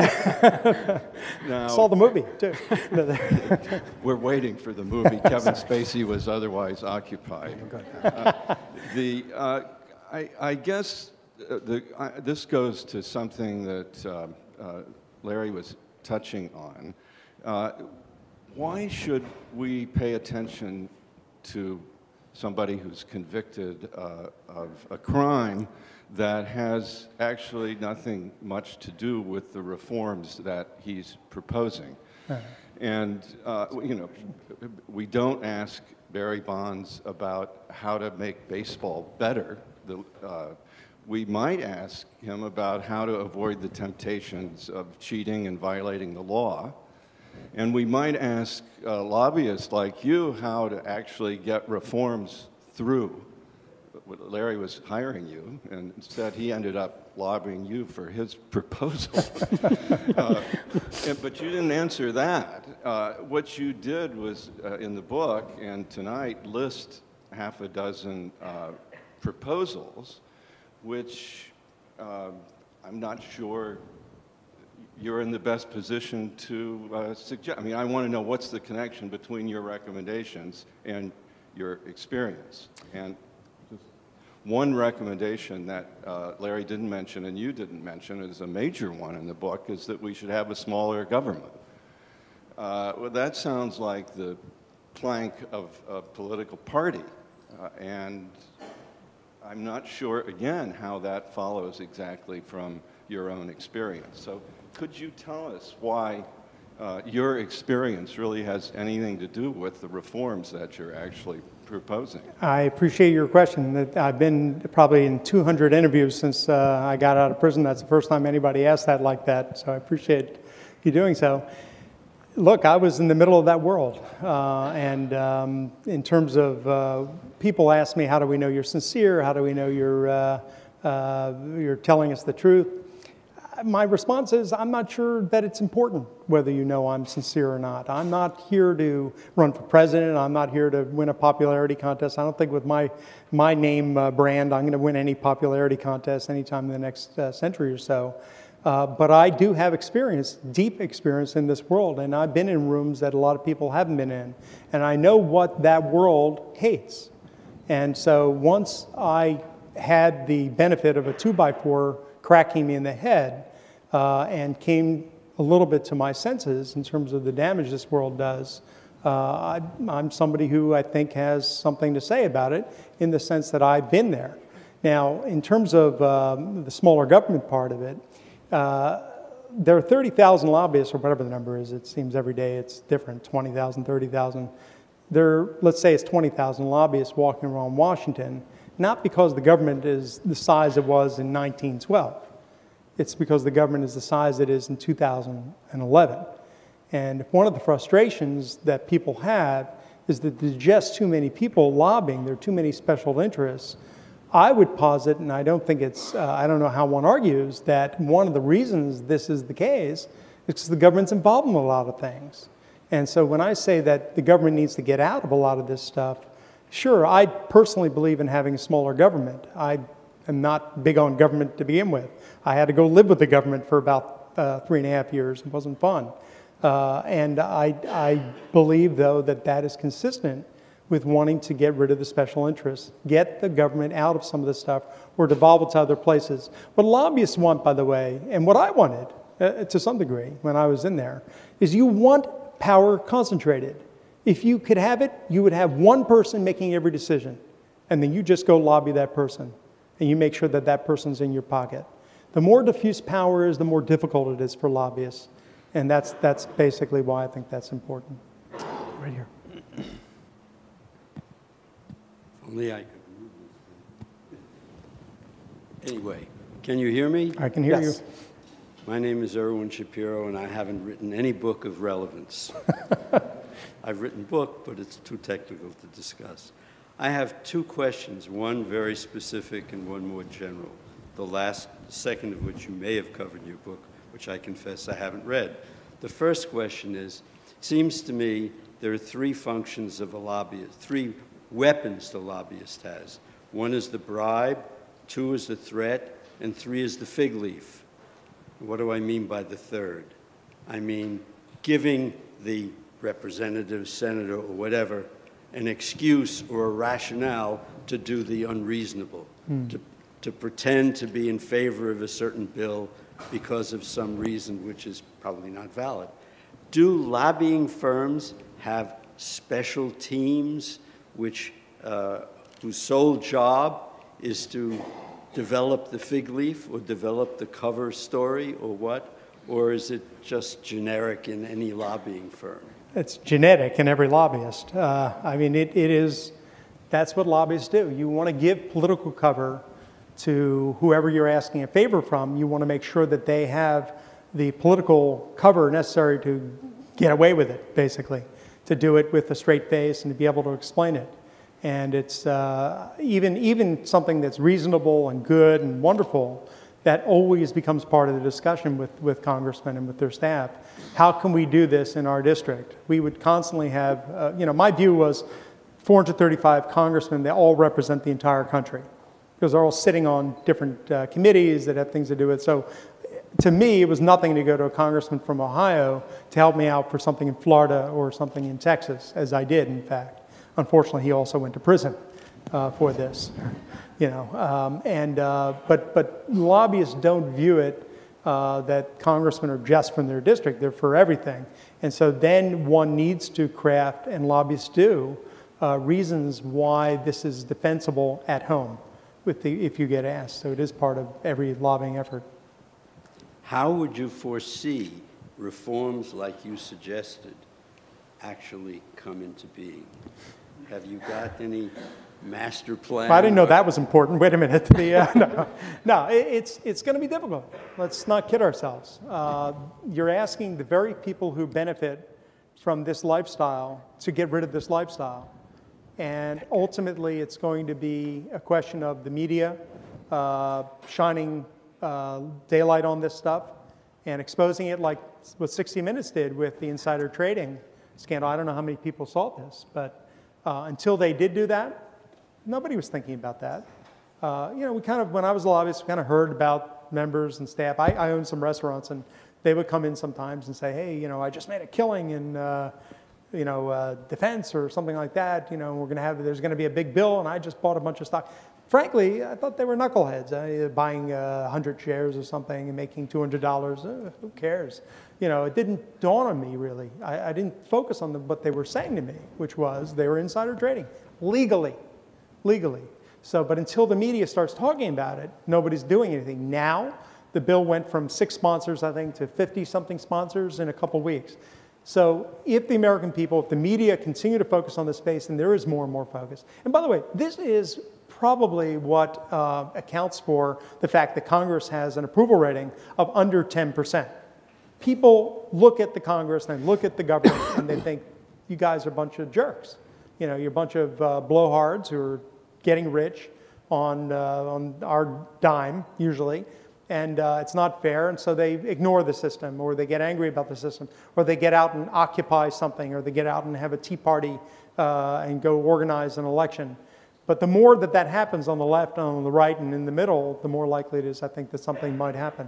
Now, saw the movie, too. We're waiting for the movie. Kevin Spacey was otherwise occupied. I guess this goes to something that Larry was touching on. Why should we pay attention to somebody who's convicted of a crime that has actually nothing much to do with the reforms that he's proposing? And we don't ask Barry Bonds about how to make baseball better. We might ask him about how to avoid the temptations of cheating and violating the law. And we might ask lobbyists like you how to actually get reforms through. Larry was hiring you, and instead he ended up lobbying you for his proposal. But you didn't answer that. What you did was, in the book and tonight, list half a dozen proposals, which I'm not sure you're in the best position to suggest. I mean, I want to know what's the connection between your recommendations and your experience. And one recommendation that Larry didn't mention and you didn't mention, is a major one in the book, is that we should have a smaller government. Well, that sounds like the plank of a political party. And I'm not sure, again, how that follows exactly from your own experience. So could you tell us why your experience really has anything to do with the reforms that you're actually proposing. I appreciate your question. I've been probably in 200 interviews since I got out of prison. That's the first time anybody asked that like that, so I appreciate you doing so. Look, I was in the middle of that world, and in terms of people ask me, how do we know you're sincere? How do we know you're telling us the truth? My response is, I'm not sure that it's important whether you know I'm sincere or not. I'm not here to run for president. I'm not here to win a popularity contest. I don't think with my name brand, I'm going to win any popularity contest anytime in the next century or so. But I do have experience, deep experience in this world, and I've been in rooms that a lot of people haven't been in. And I know what that world hates. And so once I had the benefit of a 2x4 cracking me in the head, and came a little bit to my senses in terms of the damage this world does, I'm somebody who I think has something to say about it in the sense that I've been there. Now, in terms of the smaller government part of it, there are 30,000 lobbyists, or whatever the number is. It seems every day it's different, 20,000, 30,000. Let's say it's 20,000 lobbyists walking around Washington, not because the government is the size it was in 1912. It's because the government is the size it is in 2011. And one of the frustrations that people have is that there's just too many people lobbying. There are too many special interests. I would posit, and I don't think it's, I don't know how one argues, that one of the reasons this is the case is because the government's involved in a lot of things. And so when I say that the government needs to get out of a lot of this stuff, sure, I personally believe in having a smaller government. I am not big on government to begin with. I had to go live with the government for about 3.5 years. It wasn't fun. And I believe, though, that that is consistent with wanting to get rid of the special interests, get the government out of some of this stuff, or devolve it to other places. What lobbyists want, by the way, and what I wanted, to some degree, when I was in there, is you want power concentrated. If you could have it, you would have one person making every decision, and then you just go lobby that person, and you make sure that that person's in your pocket. The more diffuse power is, the more difficult it is for lobbyists, and that's basically why I think that's important. Right here. Only I could move this. Anyway, can you hear me? I can hear you. My name is Erwin Shapiro, and I haven't written any book of relevance. I've written a book, but it's too technical to discuss. I have two questions, one very specific and one more general. The second of which you may have covered in your book, which I confess I haven't read. The first question is, it seems to me there are three functions of a lobbyist, three weapons the lobbyist has. One is the bribe, two is the threat, and three is the fig leaf. What do I mean by the third? I mean giving the representative, senator, or whatever an excuse or a rationale to do the unreasonable, to pretend to be in favor of a certain bill because of some reason which is probably not valid. Do lobbying firms have special teams whose sole job is to develop the fig leaf or develop the cover story or what? Or is it just generic in any lobbying firm? It's genetic in every lobbyist. I mean, that's what lobbyists do. You want to give political cover to whoever you're asking a favor from. You want to make sure that they have the political cover necessary to get away with it, basically, to do it with a straight face and to be able to explain it. And it's even something that's reasonable and good and wonderful, that always becomes part of the discussion with congressmen and with their staff. How can we do this in our district? We would constantly have, my view was 435 congressmen, they all represent the entire country, because they're all sitting on different committees that have things to do with. So to me, it was nothing to go to a congressman from Ohio to help me out for something in Florida or something in Texas, as I did, in fact. Unfortunately, he also went to prison for this, but lobbyists don't view it that congressmen are just from their district; they're for everything. And so then one needs to craft, and lobbyists do, reasons why this is defensible at home, if you get asked. So it is part of every lobbying effort. How would you foresee reforms like you suggested actually come into being? Have you got any master plan? I didn't know that was important. Wait a minute. No, it's going to be difficult. Let's not kid ourselves. You're asking the very people who benefit from this lifestyle to get rid of this lifestyle. And ultimately, it's going to be a question of the media shining daylight on this stuff and exposing it like what 60 Minutes did with the insider trading scandal. I don't know how many people saw this, but until they did do that, nobody was thinking about that. You know, we kind of, when I was a lobbyist, we kind of heard about members and staff. I owned some restaurants, and they would come in sometimes and say, hey, you know, I just made a killing in, you know, defense or something like that. You know, there's going to be a big bill, and I just bought a bunch of stock. Frankly, I thought they were knuckleheads. Buying 100 shares or something and making $200, who cares? You know, it didn't dawn on me, really. I didn't focus on what they were saying to me, which was they were insider trading, legally. So, but until the media starts talking about it, nobody's doing anything. Now, the bill went from 6 sponsors, I think, to 50-something sponsors in a couple weeks. So if the American people, if the media continue to focus on this space, and there is more and more focus. And by the way, this is probably what accounts for the fact that Congress has an approval rating of under 10%. People look at the Congress and they look at the government and they think, you guys are a bunch of jerks. You know, you're a bunch of blowhards who are getting rich on our dime, usually, and it's not fair, and so they ignore the system, or they get angry about the system, or they get out and occupy something, or they get out and have a tea party and go organize an election. But the more that happens on the left, on the right, and in the middle, the more likely it is, I think, that something might happen.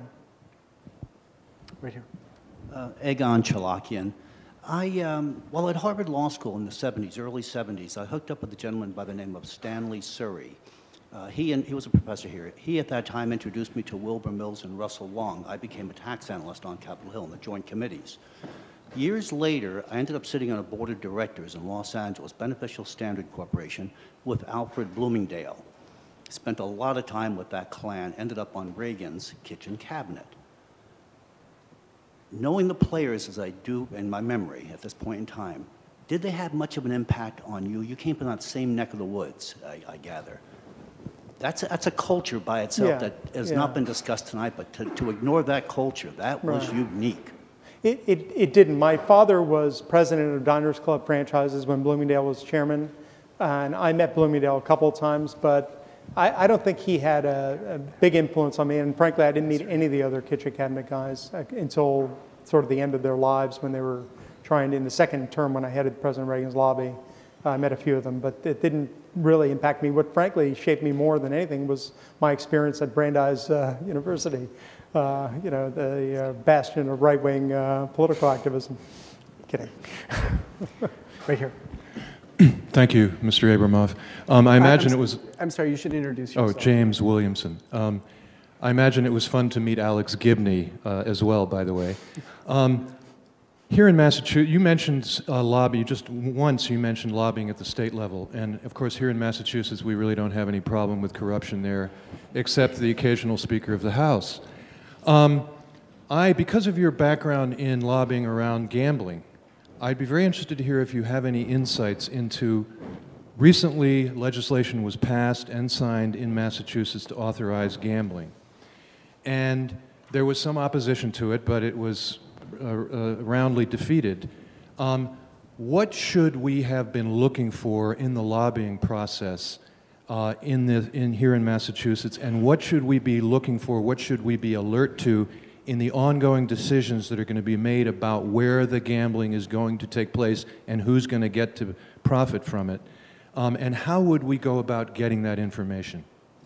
Right here. Egon Chalakian. While at Harvard Law School in the 70s, early 70s, I hooked up with a gentleman by the name of Stanley Surrey. He was a professor here. He, at that time, introduced me to Wilbur Mills and Russell Long. I became a tax analyst on Capitol Hill in the Joint Committees. Years later, I ended up sitting on a board of directors in Los Angeles, Beneficial Standard Corporation, with Alfred Bloomingdale. Spent a lot of time with that clan, ended up on Reagan's kitchen cabinet. Knowing the players as I do in my memory at this point in time, did they have much of an impact on you? You came from that same neck of the woods, I gather. That's a culture by itself that has not been discussed tonight, but to ignore that culture, that was unique. It didn't. My father was president of Diners Club Franchises when Bloomingdale was chairman, and I met Bloomingdale a couple of times, but I don't think he had a big influence on me, and frankly, I didn't meet any of the other kitchen cabinet guys until sort of the end of their lives when they were trying to, in the second term when I headed President Reagan's lobby. I met a few of them, but it didn't really impact me. What frankly shaped me more than anything was my experience at Brandeis University, you know, the bastion of right-wing political activism. Kidding. Right here. Thank you, Mr. Abramoff. I imagine it was... I'm sorry, you should introduce yourself. Oh, James Williamson. I imagine it was fun to meet Alex Gibney as well, by the way. Here in Massachusetts, you mentioned lobby, just once you mentioned lobbying at the state level. And of course, here in Massachusetts, we really don't have any problem with corruption there, except the occasional Speaker of the House. Because of your background in lobbying around gambling, I'd be very interested to hear if you have any insights into, recently legislation was passed and signed in Massachusetts to authorize gambling. And there was some opposition to it, but it was roundly defeated. What should we have been looking for in the lobbying process here in Massachusetts, and what should we be looking for, what should we be alert to in the ongoing decisions that are going to be made about where the gambling is going to take place and who's going to get to profit from it? And how would we go about getting that information?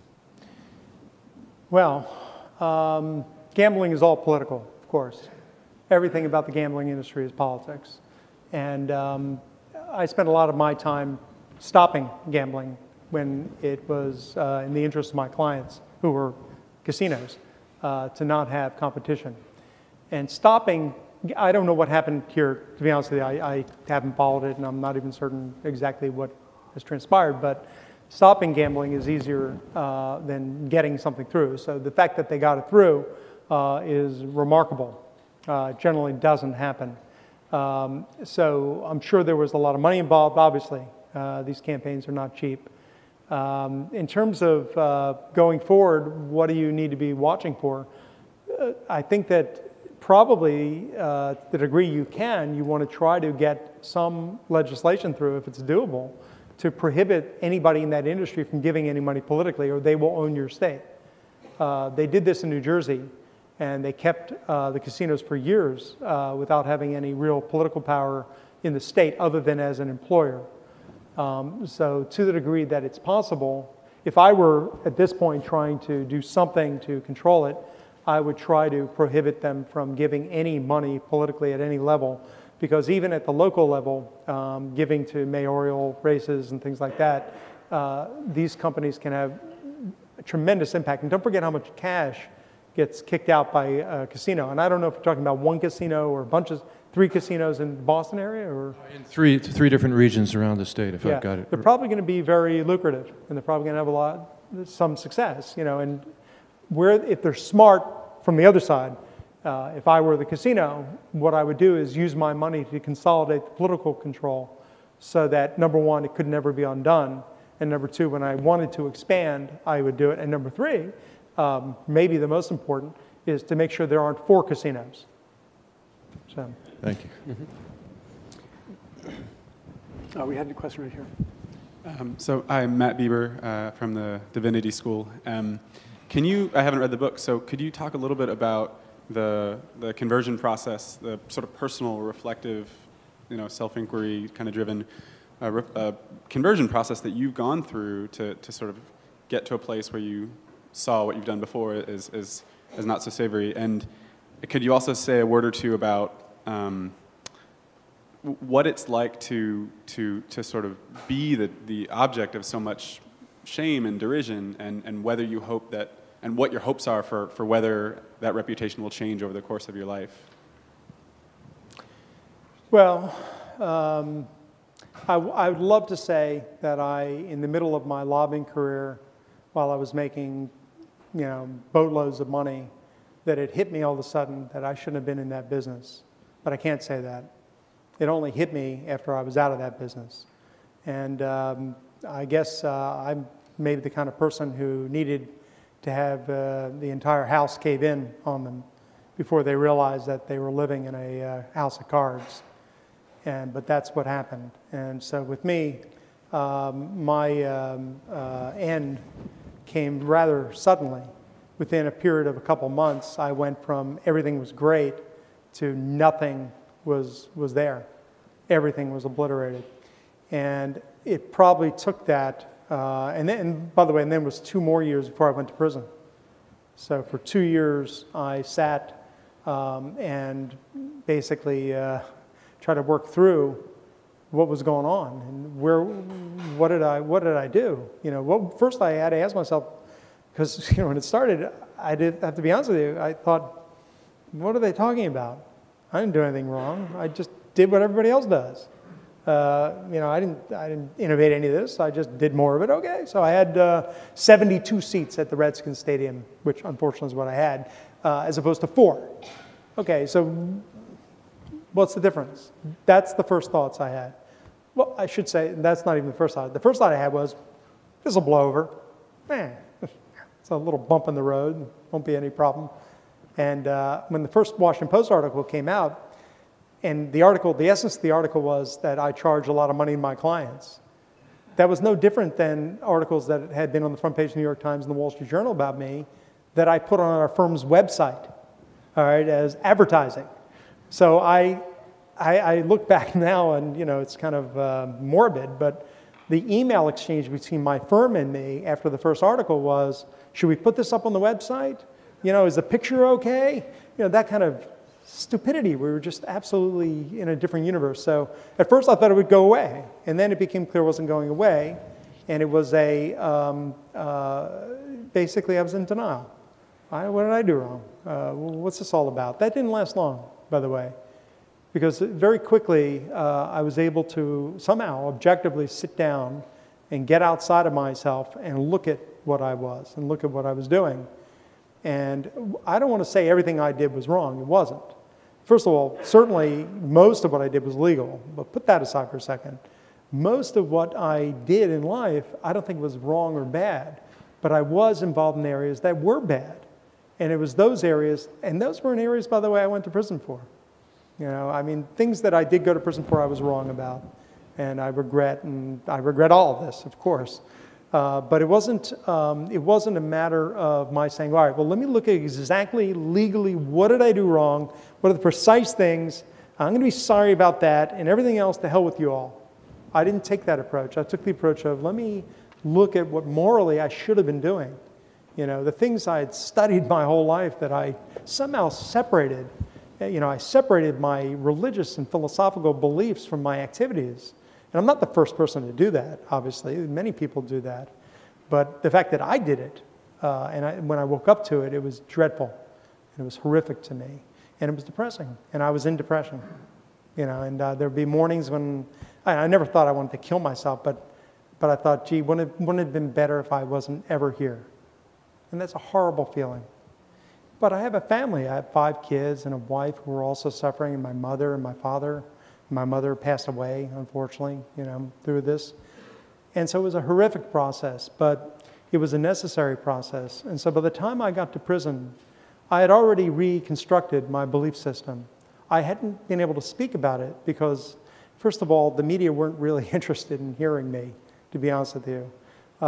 Well, gambling is all political, of course. Everything about the gambling industry is politics. And I spent a lot of my time stopping gambling when it was in the interest of my clients, who were casinos, to not have competition. And stopping, I don't know what happened here, to be honest with you. I haven't followed it, and I'm not even certain exactly what has transpired, but stopping gambling is easier than getting something through. So the fact that they got it through is remarkable. Generally doesn't happen. So I'm sure there was a lot of money involved, obviously. These campaigns are not cheap. In terms of going forward, what do you need to be watching for? I think that probably, to the degree you can, you want to try to get some legislation through, if it's doable, to prohibit anybody in that industry from giving any money politically, or they will own your state. They did this in New Jersey, and they kept the casinos for years without having any real political power in the state other than as an employer. So to the degree that it's possible, if I were at this point trying to do something to control it, I would try to prohibit them from giving any money politically at any level, because even at the local level, giving to mayoral races and things like that, these companies can have a tremendous impact. And don't forget how much cash gets kicked out by a casino. And I don't know if you're talking about one casino or bunches, 3 casinos in the Boston area, or In three different regions around the state, if I've got it. They're probably going to be very lucrative, and they're probably going to have some success, and if they're smart from the other side, if I were the casino, what I would do is use my money to consolidate the political control so that, number one, it could never be undone, and number two, when I wanted to expand, I would do it, and number three, maybe the most important, is to make sure there aren't 4 casinos. So. Thank you. We had a question right here. So I'm Matt Bieber from the Divinity School. I haven't read the book, so could you talk a little bit about the conversion process, the sort of personal, reflective, self-inquiry kind of driven conversion process that you've gone through to sort of get to a place where you saw what you've done before as not so savory? And could you also say a word or two about what it's like to sort of be the object of so much shame and derision, and whether you hope that, and what your hopes are for whether that reputation will change over the course of your life? Well, I would love to say that in the middle of my lobbying career, while I was making, boatloads of money, that it hit me all of a sudden that I shouldn't have been in that business. But I can't say that. It only hit me after I was out of that business. And I guess I'm maybe the kind of person who needed to have the entire house cave in on them before they realized that they were living in a house of cards. But that's what happened. And so with me, my end came rather suddenly. Within a period of a couple months, I went from everything was great to nothing was there. Everything was obliterated. And it probably took that, and then, by the way, and then it was 2 more years before I went to prison. So for 2 years, I sat and basically tried to work through what was going on and what did I do? First I had to ask myself, because when it started, I did have to be honest with you. I thought, what are they talking about? I didn't do anything wrong. I just did what everybody else does. I didn't innovate any of this. I just did more of it. Okay, so I had 72 seats at the Redskins Stadium, which unfortunately is what I had, as opposed to 4. Okay, so what's the difference? That's the first thoughts I had. Well, I should say that's not even the first thought. The first thought I had was, this will blow over. It's a little bump in the road. Won't be any problem. And when the first Washington Post article came out, and the essence of the article was that I charge a lot of money to my clients. That was no different than articles that had been on the front page of the New York Times and the Wall Street Journal about me that I put on our firm's website, all right, as advertising. So I look back now and, it's kind of morbid, but the email exchange between my firm and me after the first article was, should we put this up on the website? Is the picture okay? That kind of stupidity. We were just absolutely in a different universe. So at first I thought it would go away, and then it became clear it wasn't going away, and it was basically I was in denial. What did I do wrong? What's this all about? That didn't last long, by the way, because very quickly I was able to somehow objectively sit down and get outside of myself and look at what I was and look at what I was doing. And I don't want to say everything I did was wrong. It wasn't. first of all, certainly most of what I did was legal, but put that aside for a second. Most of what I did in life, I don't think was wrong or bad, but I was involved in areas that were bad. And it was those areas, and those weren't areas, by the way, I went to prison for. You know, I mean, things that I did go to prison for, I was wrong about. And I regret all of this, of course. But it wasn't a matter of my saying, all right, well, let me look at exactly legally, what did I do wrong? What are the precise things? I'm going to be sorry about that, and everything else, to hell with you all. I didn't take that approach. I took the approach of, let me look at what morally I should have been doing. You know, the things I had studied my whole life that I somehow separated. You know, I separated my religious and philosophical beliefs from my activities. And I'm not the first person to do that, obviously. Many people do that. But the fact that I did it, when I woke up to it, it was dreadful. And it was horrific to me. And it was depressing. And I was in depression. You know, and there would be mornings when I never thought I wanted to kill myself, but I thought, gee, wouldn't it have been better if I wasn't ever here? And that's a horrible feeling. But I have a family. I have 5 kids and a wife who are also suffering, and my mother and my father. My mother passed away, unfortunately, you know, through this. And so it was a horrific process, but it was a necessary process. And so by the time I got to prison, I had already reconstructed my belief system. I hadn't been able to speak about it because, first of all, the media weren't really interested in hearing me, to be honest with you.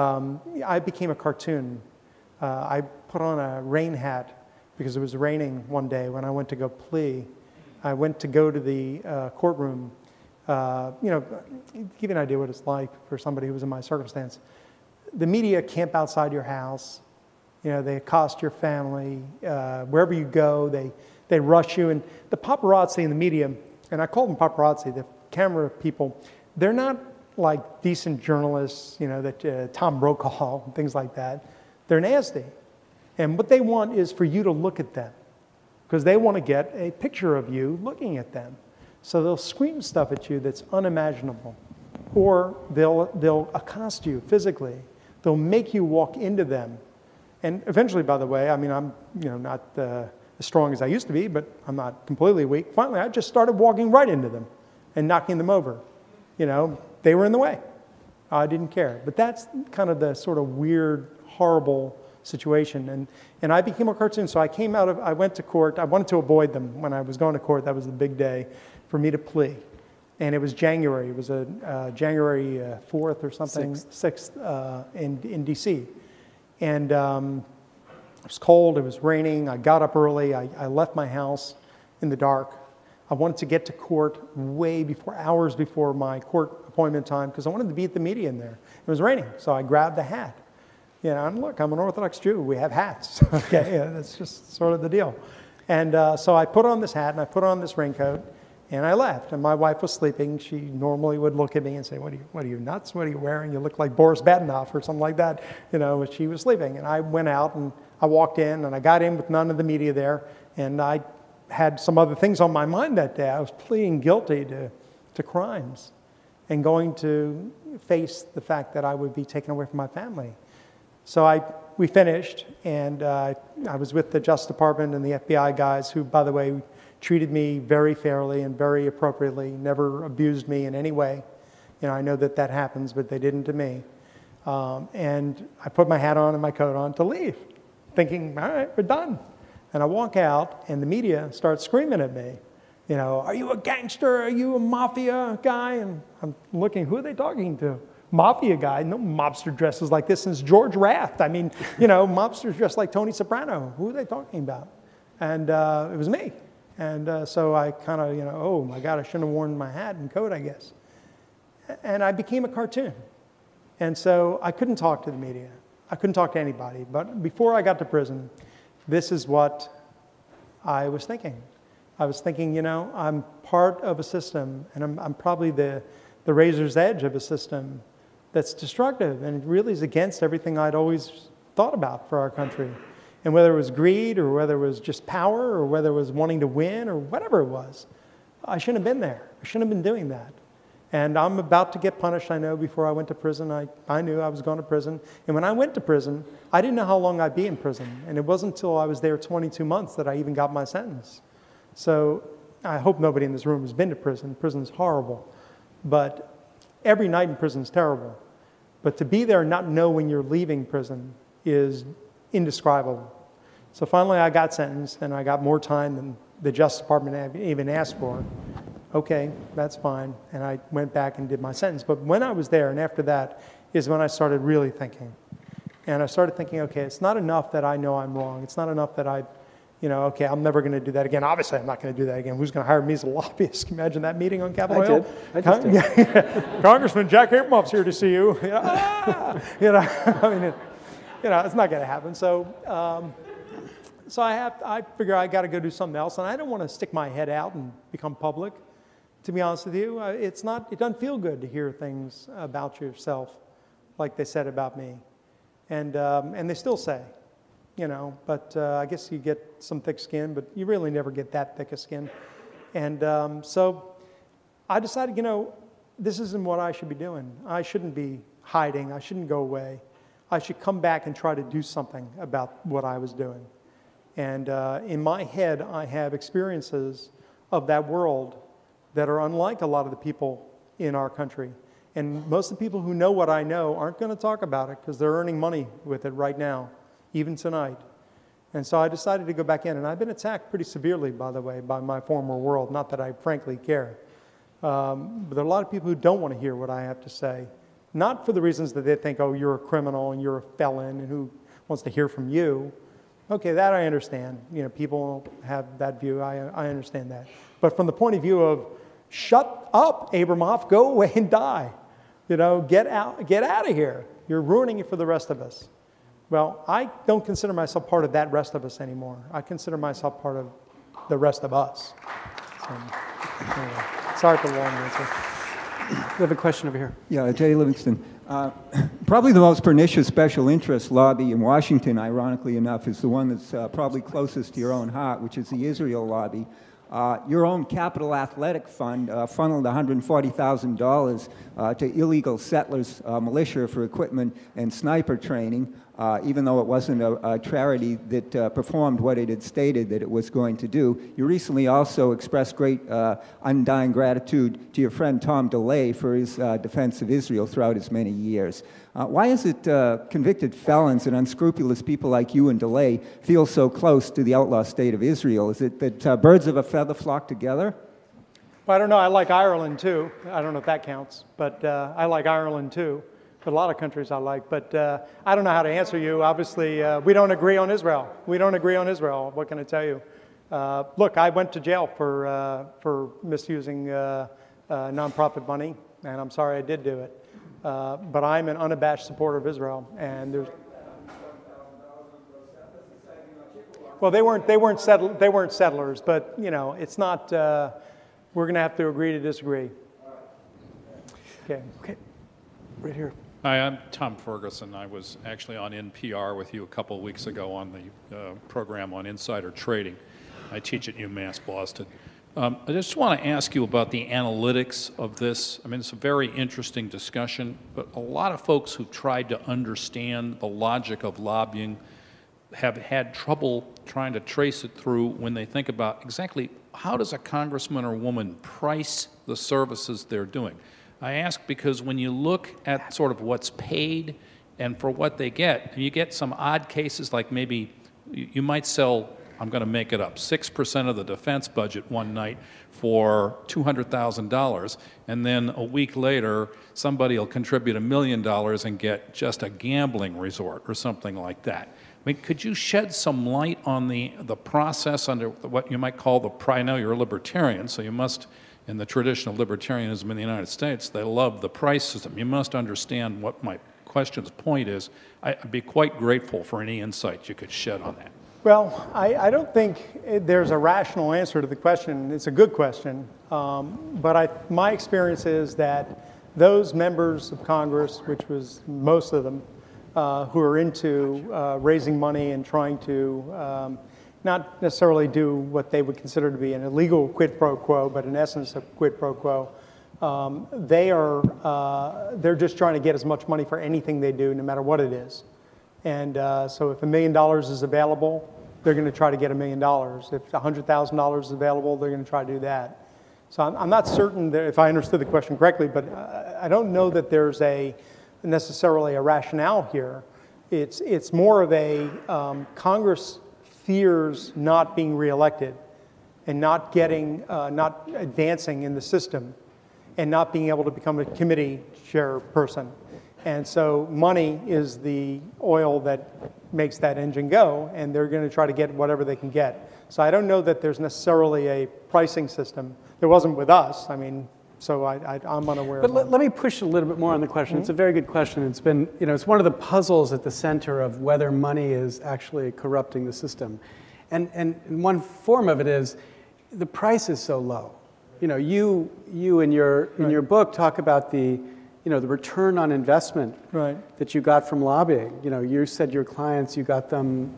I became a cartoon. I put on a rain hat because it was raining one day when I went to go plea. I went to go to the courtroom. You know, give you an idea what it's like for somebody who was in my circumstance. The media camp outside your house. You know, they accost your family. Wherever you go, they rush you. And the paparazzi in the media, and I call them paparazzi, the camera people, they're not like decent journalists, you know, that Tom Brokaw and things like that. They're nasty. And what they want is for you to look at them because they want to get a picture of you looking at them. So they'll scream stuff at you that's unimaginable. Or they'll accost you physically. They'll make you walk into them. And eventually, by the way, I mean, I'm not as strong as I used to be, but I'm not completely weak. Finally, I just started walking right into them and knocking them over. You know, they were in the way. I didn't care. But that's kind of the sort of weird, horrible situation. And I became a cartoon. So I went to court. I wanted to avoid them when I was going to court. That was the big day for me to plea. And it was January. It was January 4th or something, 6th in D.C. And it was cold. It was raining. I got up early. I left my house in the dark. I wanted to get to court hours before my court appointment time because I wanted to be at the media in there. It was raining, so I grabbed the hat. You know, and look, I'm an Orthodox Jew. We have hats. Okay, yeah, that's just sort of the deal. And so I put on this hat and I put on this raincoat and I left. And my wife was sleeping. She normally would look at me and say, "What are you nuts? What are you wearing? You look like Boris Badenov or something like that." You know, but she was sleeping. And I went out and I walked in and I got in with none of the media there. And I had some other things on my mind that day. I was pleading guilty to crimes and going to face the fact that I would be taken away from my family. So we finished, and I was with the Justice Department and the FBI guys who, by the way, treated me very fairly and very appropriately, never abused me in any way. You know, I know that happens, but they didn't to me. And I put my hat on and my coat on to leave, thinking, all right, we're done. And I walk out, and the media starts screaming at me. You know, are you a gangster? Are you a mafia guy? And I'm looking, who are they talking to? Mafia guy? No mobster dresses like this since George Raft. I mean, you know, mobsters dressed like Tony Soprano. Who are they talking about? And it was me. And so I kind of, you know, oh my God, I shouldn't have worn my hat and coat, I guess. And I became a cartoon. And so I couldn't talk to the media. I couldn't talk to anybody. But before I got to prison, this is what I was thinking. I was thinking, you know, I'm part of a system, and I'm probably the razor's edge of a system that's destructive, and it really is against everything I'd always thought about for our country. And whether it was greed, or whether it was just power, or whether it was wanting to win, or whatever it was, I shouldn't have been there. I shouldn't have been doing that. And I'm about to get punished, I know. Before I went to prison, I knew I was going to prison. And when I went to prison, I didn't know how long I'd be in prison. And it wasn't until I was there 22 months that I even got my sentence. So I hope nobody in this room has been to prison. Prison's horrible. But every night in prison is terrible. But to be there and not know when you're leaving prison is indescribable. So finally I got sentenced, and I got more time than the Justice Department even asked for. Okay, that's fine. And I went back and did my sentence. But when I was there, and after that, is when I started really thinking. And I started thinking, okay, it's not enough that I know I'm wrong. It's not enough that okay, I'm never going to do that again. Obviously, I'm not going to do that again. Who's going to hire me as a lobbyist? Can you imagine that meeting on Capitol Hill? I just did. Congressman Jack Abramoff's here to see you. I mean, it's not going to happen. So I figure I got to go do something else, and I don't want to stick my head out and become public. To be honest with you, it doesn't feel good to hear things about yourself like they said about me. And they still say, but I guess you get some thick skin, but you really never get that thick a skin. And so I decided, this isn't what I should be doing. I shouldn't be hiding. I shouldn't go away. I should come back and try to do something about what I was doing. And in my head, I have experiences of that world that are unlike a lot of the people in our country. And most of the people who know what I know aren't going to talk about it because they're earning money with it right now, even tonight. And so I decided to go back in. And I've been attacked pretty severely, by the way, by my former world. Not that I frankly care. But there are a lot of people who don't want to hear what I have to say. Not for the reasons that they think, oh, you're a criminal and you're a felon and who wants to hear from you. Okay, that I understand. People have that view. I understand that. But from the point of view of, shut up, Abramoff, go away and die. Get out of here. You're ruining it for the rest of us. Well, I don't consider myself part of that rest of us anymore. I consider myself part of the rest of us. So, anyway, sorry for the long answer. We have a question over here. Yeah, Jay Livingston. Probably the most pernicious special interest lobby in Washington, ironically enough, is the one that's probably closest to your own heart, which is the Israel lobby. Your own Capital Athletic Fund funneled $140,000 to illegal settlers militia for equipment and sniper training, even though it wasn't a charity that performed what it had stated that it was going to do. You recently also expressed great undying gratitude to your friend Tom DeLay for his defense of Israel throughout his many years. Why is it convicted felons and unscrupulous people like you and DeLay feel so close to the outlaw state of Israel? Is it that birds of a feather flock together? Well, I don't know. I like Ireland, too. I don't know if that counts, but I like Ireland, too. But a lot of countries I like. But I don't know how to answer you. Obviously, we don't agree on Israel. We don't agree on Israel. What can I tell you? Look, I went to jail for misusing nonprofit money, and I'm sorry I did do it. But I'm an unabashed supporter of Israel, and there's. Well, they weren't settlers, but it's not. We're going to have to agree to disagree. Okay. Right here. Hi, I'm Tom Ferguson. I was actually on NPR with you a couple of weeks ago on the program on insider trading. I teach at UMass Boston. I just want to ask you about the analytics of this. I mean, it's a very interesting discussion, but a lot of folks who tried to understand the logic of lobbying have had trouble trying to trace it through when they think about exactly how does a congressman or woman price the services they're doing. I ask because when you look at sort of what's paid and for what they get, and you get some odd cases like maybe you might sell, I'm going to make it up, 6% of the defense budget one night for $200,000, and then a week later somebody will contribute $1 million and get just a gambling resort or something like that. I mean, could you shed some light on the process under what you might call I know you're a libertarian, so you must, in the tradition of libertarianism in the United States, they love the price system. You must understand what my question's point is. I'd be quite grateful for any insight you could shed on that. Well, I don't think there's a rational answer to the question. It's a good question. But my experience is that those members of Congress, which was most of them, who are into raising money and trying to not necessarily do what they would consider to be an illegal quid pro quo, but in essence a quid pro quo, they're just trying to get as much money for anything they do, no matter what it is. And so if $1 million is available, they're going to try to get $1 million. If $100,000 is available, they're going to try to do that. So I'm not certain that if I understood the question correctly, but I don't know that there's necessarily a rationale here. It's more of a Congress fears not being reelected and not advancing in the system and not being able to become a committee chairperson. And so money is the oil that makes that engine go, and they're going to try to get whatever they can get. So I don't know that there's necessarily a pricing system. There wasn't with us. I mean, so I'm unaware of that. But let me push a little bit more on the question. It's a very good question. It's been, it's one of the puzzles at the center of whether money is actually corrupting the system. And one form of it is the price is so low. You in your book talk about the return on investment that you got from lobbying. You said your clients, you got them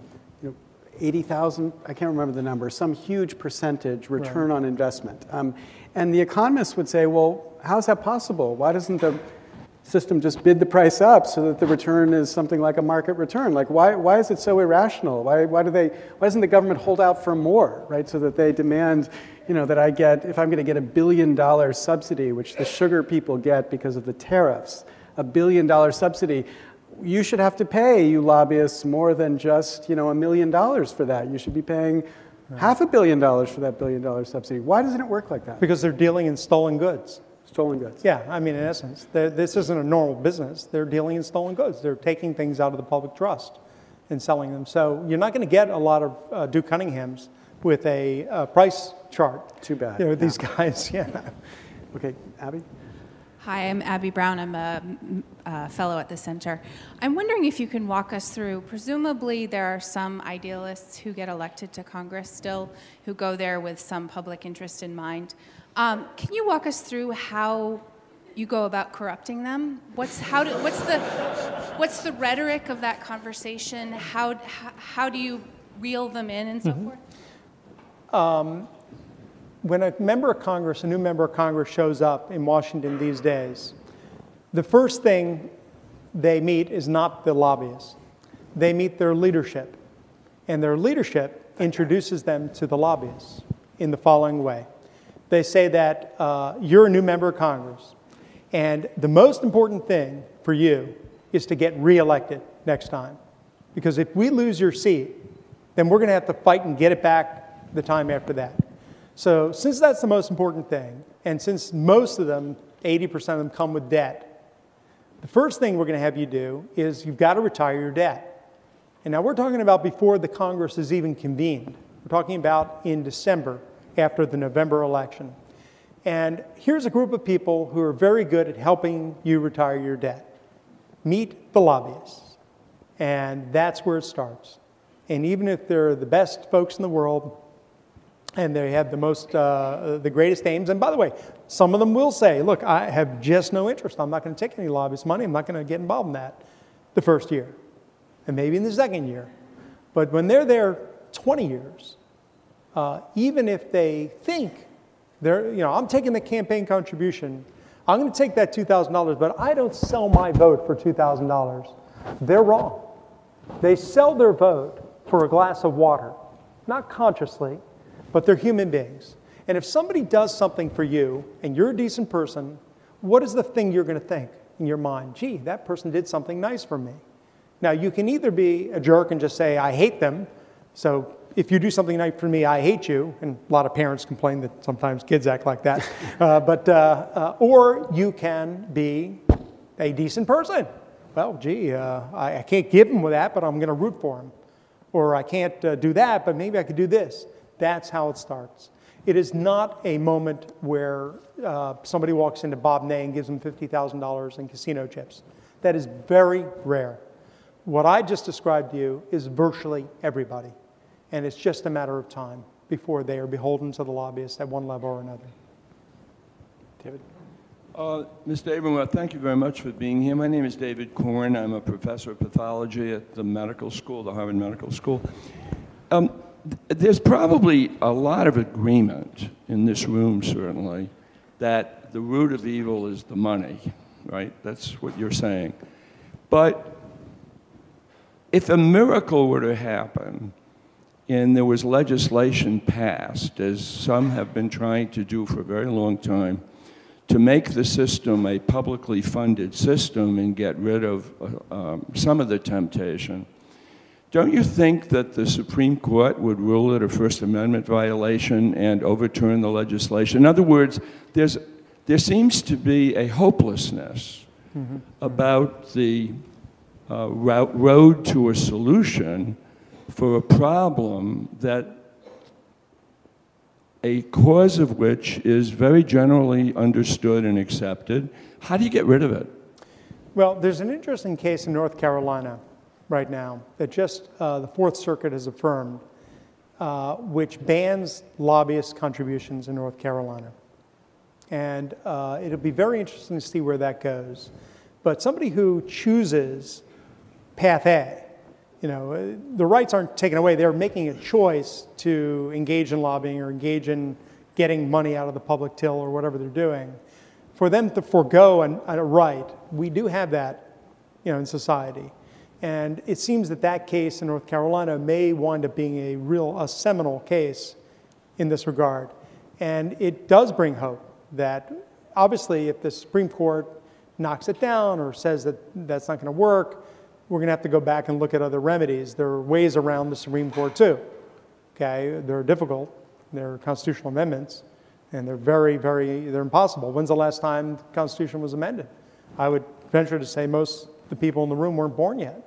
80,000, I can't remember the number, some huge percentage return on investment. And the economists would say, well, how is that possible? Why doesn't the system just bid the price up so that the return is something like a market return? Like, why is it so irrational? Why doesn't the government hold out for more, right? So that they demand, that I get, if I'm going to get $1 billion subsidy, which the sugar people get because of the tariffs, $1 billion subsidy, you should have to pay, you lobbyists, more than just, $1 million for that. You should be paying $500 million for that $1 billion subsidy. Why doesn't it work like that? Because they're dealing in stolen goods. Stolen goods. Yeah, I mean, in essence, this isn't a normal business. They're dealing in stolen goods. They're taking things out of the public trust and selling them. So you're not going to get a lot of Duke Cunninghams with a price chart. Too bad. These guys, yeah. Okay, Abby? Hi, I'm Abby Brown. I'm a fellow at the center. I'm wondering if you can walk us through, presumably there are some idealists who get elected to Congress still, who go there with some public interest in mind. Can you walk us through how you go about corrupting them? What's the rhetoric of that conversation? How do you reel them in and so forth? When a member of Congress, a new member of Congress shows up in Washington these days, the first thing they meet is not the lobbyists. They meet their leadership. And their leadership introduces them to the lobbyists in the following way. They say that you're a new member of Congress, and the most important thing for you is to get reelected next time. Because if we lose your seat, then we're going to have to fight and get it back the time after that. So since that's the most important thing, and since most of them, 80% of them come with debt, the first thing we're going to have you do is you've got to retire your debt. And now we're talking about before the Congress is even convened. We're talking about in December after the November election. And here's a group of people who are very good at helping you retire your debt. Meet the lobbyists. And that's where it starts. And even if they're the best folks in the world, and they have the greatest aims. And by the way, some of them will say, look, I have just no interest. I'm not going to take any lobbyist money. I'm not going to get involved in that the first year, and maybe in the second year. But when they're there 20 years, even if they think I'm taking the campaign contribution, I'm going to take that $2,000, but I don't sell my vote for $2,000. They're wrong. They sell their vote for a glass of water, not consciously, but they're human beings. And if somebody does something for you, and you're a decent person, what is the thing you're going to think in your mind? Gee, that person did something nice for me. Now, you can either be a jerk and just say, I hate them. So if you do something nice for me, I hate you. And a lot of parents complain that sometimes kids act like that. Or you can be a decent person. Well, gee, I can't give him that, but I'm going to root for him. Or I can't do that, but maybe I could do this. That's how it starts. It is not a moment where somebody walks into Bob Ney and gives them $50,000 in casino chips. That is very rare. What I just described to you is virtually everybody. And it's just a matter of time before they are beholden to the lobbyists at one level or another. David? Mr. Abramoff, thank you very much for being here. My name is David Korn. I'm a professor of pathology at the medical school, the Harvard Medical School. There's probably a lot of agreement in this room, certainly, that the root of evil is the money, right? That's what you're saying. But if a miracle were to happen and there was legislation passed, as some have been trying to do for a very long time, to make the system a publicly funded system and get rid of some of the temptation, don't you think that the Supreme Court would rule it a First Amendment violation and overturn the legislation? In other words, there seems to be a hopelessness about the road to a solution for a problem that a cause of which is very generally understood and accepted. How do you get rid of it? Well, there's an interesting case in North Carolina right now that just the Fourth Circuit has affirmed, which bans lobbyist contributions in North Carolina. And it'll be very interesting to see where that goes. But somebody who chooses Path A, the rights aren't taken away. They're making a choice to engage in lobbying or engage in getting money out of the public till or whatever they're doing. For them to forego a right, we do have that, in society. And it seems that that case in North Carolina may wind up being a seminal case in this regard. And it does bring hope that obviously if the Supreme Court knocks it down or says that that's not going to work, we're going to have to go back and look at other remedies. There are ways around the Supreme Court too. Okay, they're difficult. They're constitutional amendments, and they're they're impossible. When's the last time the Constitution was amended? I would venture to say most of the people in the room weren't born yet.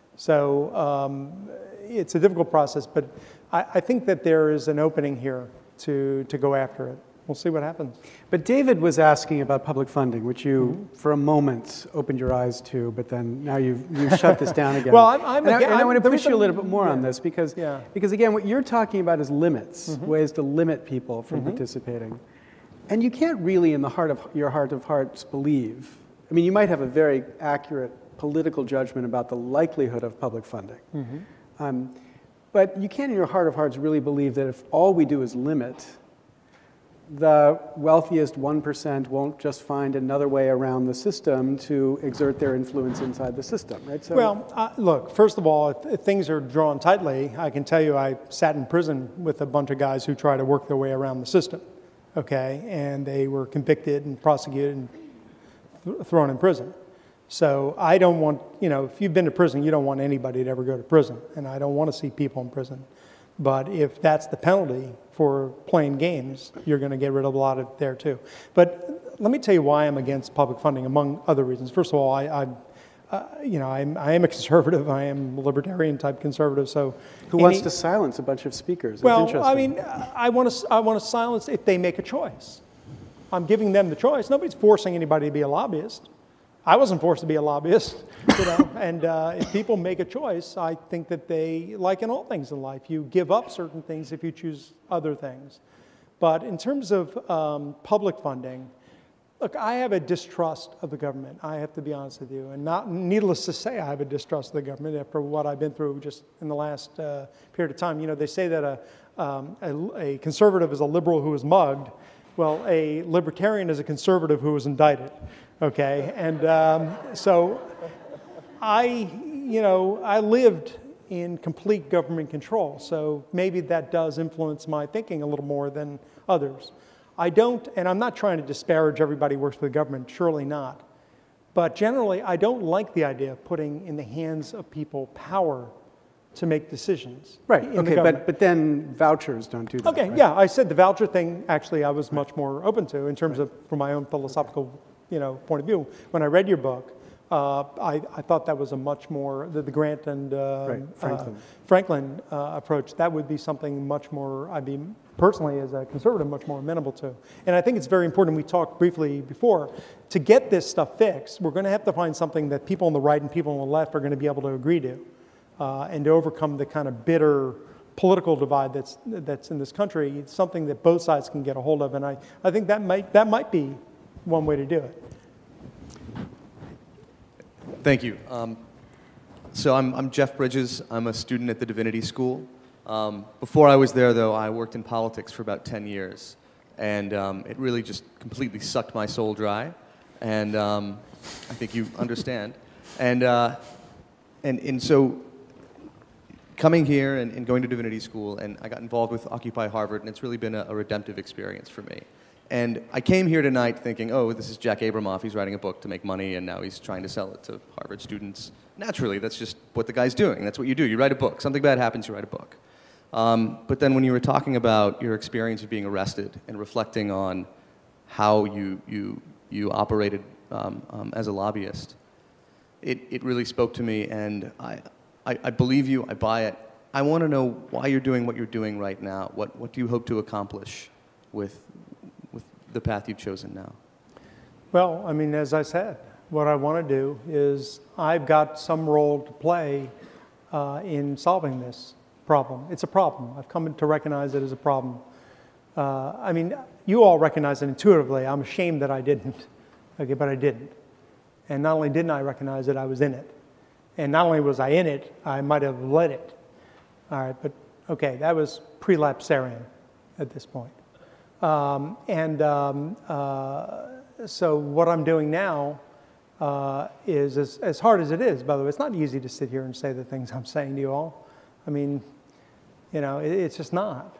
So it's a difficult process, but I think that there is an opening here to go after it. We'll see what happens. But David was asking about public funding, which you, for a moment, opened your eyes to, but then now you've shut this down again. Well, I want to push you a little bit more on this because again, what you're talking about is limits, ways to limit people from participating. And you can't really, in the heart of hearts, believe. I mean, you might have a very accurate political judgment about the likelihood of public funding. But you can't, in your heart of hearts, really believe that if all we do is limit, the wealthiest 1% won't just find another way around the system to exert their influence inside the system, right? So, well, look, first of all, if things are drawn tightly, I can tell you I sat in prison with a bunch of guys who try to work their way around the system, okay? And they were convicted and prosecuted and thrown in prison. So I don't want, if you've been to prison, you don't want anybody to ever go to prison. And I don't want to see people in prison. But if that's the penalty for playing games, you're going to get rid of a lot of it there too. But let me tell you why I'm against public funding, among other reasons. First of all, I am a conservative. I am a libertarian type conservative. So who wants to silence a bunch of speakers? Well, I mean, I want to silence if they make a choice. I'm giving them the choice. Nobody's forcing anybody to be a lobbyist. I wasn't forced to be a lobbyist, and if people make a choice, I think that they, like in all things in life, you give up certain things if you choose other things. But in terms of public funding, look, I have a distrust of the government. I have to be honest with you, and needless to say, I have a distrust of the government after what I've been through just in the last period of time. They say that a conservative is a liberal who is mugged. Well, a libertarian is a conservative who was indicted. Okay, and so I lived in complete government control, so maybe that does influence my thinking a little more than others. I don't, and I'm not trying to disparage everybody who works for the government, surely not, but generally I don't like the idea of putting in the hands of people power to make decisions. Right, okay, but then vouchers don't do that. Okay, right? Yeah, I said the voucher thing, actually I was much more open to in terms of, from my own philosophical point of view. When I read your book, I thought that was a much more, the Grant and Franklin approach, that would be something much more, I'd be personally as a conservative much more amenable to. And I think it's very important, we talked briefly before, to get this stuff fixed, we're going to have to find something that people on the right and people on the left are going to be able to agree to, and to overcome the kind of bitter political divide that's in this country. It's something that both sides can get a hold of, and I think that might be one way to do it. Thank you. So I'm Jeff Bridges. I'm a student at the Divinity School. Before I was there, though, I worked in politics for about 10 years. And it really just completely sucked my soul dry. And I think you understand. And so coming here and going to divinity school, and I got involved with Occupy Harvard, and it's really been a redemptive experience for me. And I came here tonight thinking, oh, this is Jack Abramoff. He's writing a book to make money, and now he's trying to sell it to Harvard students. Naturally, that's just what the guy's doing. That's what you do. You write a book. Something bad happens, you write a book. But then when you were talking about your experience of being arrested and reflecting on how you operated as a lobbyist, it really spoke to me, and I believe you. I buy it. I want to know why you're doing what you're doing right now. What do you hope to accomplish with the path you've chosen now? Well, I mean, as I said, what I want to do is I've got some role to play in solving this problem. It's a problem. I've come to recognize it as a problem. I mean, you all recognize it intuitively. I'm ashamed that I didn't, okay, but I didn't. And not only didn't I recognize it, I was in it. And not only was I in it, I might have led it. All right, but okay, that was prelapsarian at this point. So what I'm doing now is, as hard as it is, by the way, it's not easy to sit here and say the things I'm saying to you all. I mean, you know, it's just not.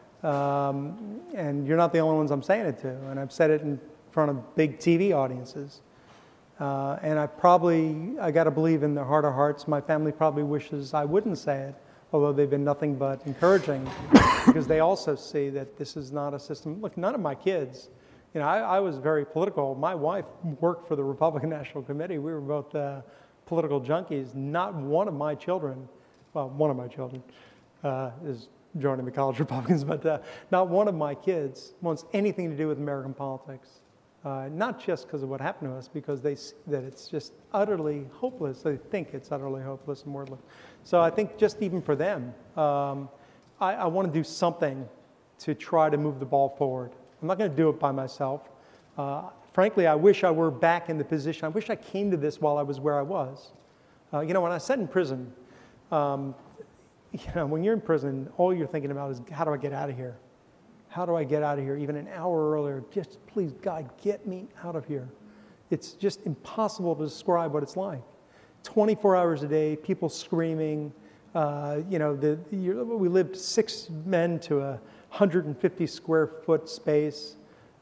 And you're not the only ones I'm saying it to. And I've said it in front of big TV audiences. And I got to believe in their heart of hearts, my family probably wishes I wouldn't say it, although they've been nothing but encouraging, because they also see that this is not a system. Look, none of my kids, you know, I was very political. My wife worked for the Republican National Committee. We were both political junkies. Not one of my children, well, one of my children is joining the college Republicans, but not one of my kids wants anything to do with American politics. Not just because of what happened to us, because they see that it's just utterly hopeless. They think it's utterly hopeless and worthless. So I think just even for them, I want to do something to try to move the ball forward. I'm not going to do it by myself. Frankly, I wish I were back in the position. I wish I came to this while I was where I was. You know, when I sat in prison, you know, when you're in prison, all you're thinking about is, how do I get out of here? How do I get out of here? Even an hour earlier, just please, God, get me out of here. It's just impossible to describe what it's like. 24 hours a day, people screaming. You know, we lived 6 men to a 150 square foot space.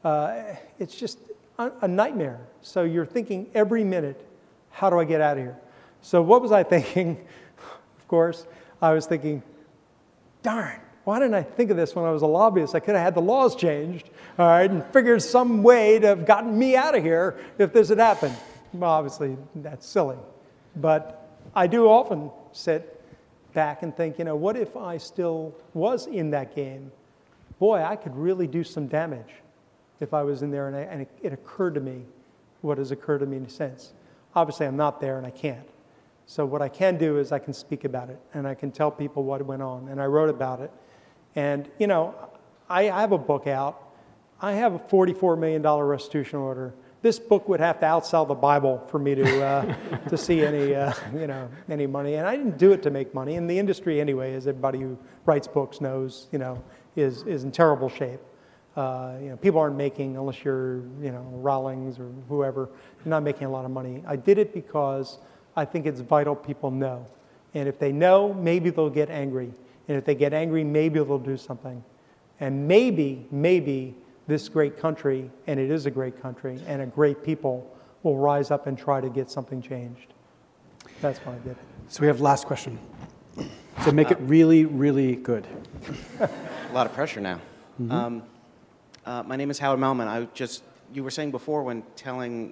It's just a nightmare. So you're thinking every minute, how do I get out of here? So what was I thinking? Of course, I was thinking, darn, why didn't I think of this when I was a lobbyist? I could have had the laws changed, all right, and figured some way to have gotten me out of here if this had happened. Well, obviously, that's silly. But I do often sit back and think, you know, what if I still was in that game? Boy, I could really do some damage if I was in there and it occurred to me what has occurred to me since. Obviously, I'm not there and I can't. So what I can do is I can speak about it and I can tell people what went on. And I wrote about it. And, you know, I have a book out. I have a $44 million restitution order. This book would have to outsell the Bible for me to see any, you know, any money. And I didn't do it to make money. And the industry anyway, as everybody who writes books knows, you know, is in terrible shape. You know, people aren't making, unless you're, you know, Rawlings or whoever, you're not making a lot of money. I did it because I think it's vital people know. And if they know, maybe they'll get angry. And if they get angry, maybe they'll do something. And maybe this great country, and it is a great country, and a great people will rise up and try to get something changed. That's why I did it. So we have last question. So make it really, really good. A lot of pressure now. Mm-hmm. My name is Howard Melman. You were saying before when telling,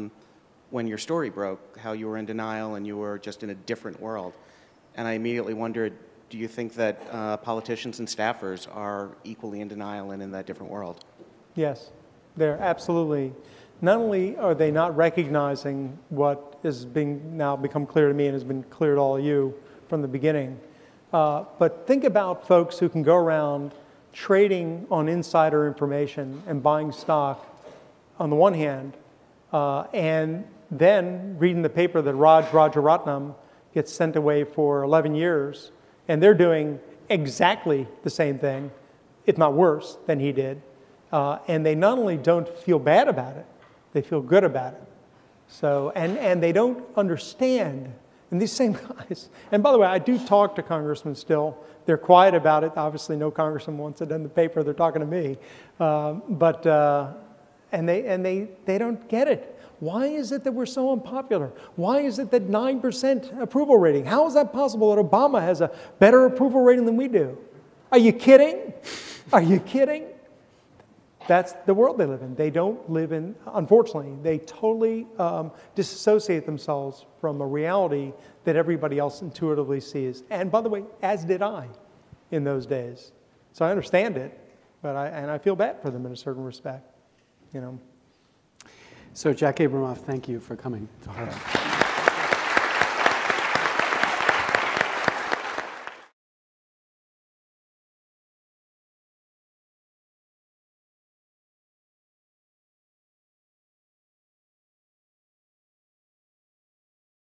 when your story broke, how you were in denial and you were just in a different world. And I immediately wondered, do you think that politicians and staffers are equally in denial and in that different world? Yes, they're absolutely. Not only are they not recognizing what is now become clear to me and has been clear to all of you from the beginning, but think about folks who can go around trading on insider information and buying stock on the one hand, and then reading the paper that Rajaratnam gets sent away for 11 years, and they're doing exactly the same thing, if not worse, than he did. And they not only don't feel bad about it, they feel good about it. So, and they don't understand And these same guys, and by the way, I do talk to congressmen still. They're quiet about it. Obviously, no congressman wants it in the paper. They're talking to me. And they don't get it. Why is it that we're so unpopular? Why is it that 9% approval rating? How is that possible that Obama has a better approval rating than we do? Are you kidding? Are you kidding? That's the world they live in. They don't live in, unfortunately, they totally disassociate themselves from a reality that everybody else intuitively sees. And by the way, as did I in those days. So I understand it, but I feel bad for them in a certain respect, you know. So Jack Abramoff, thank you for coming to Harvard.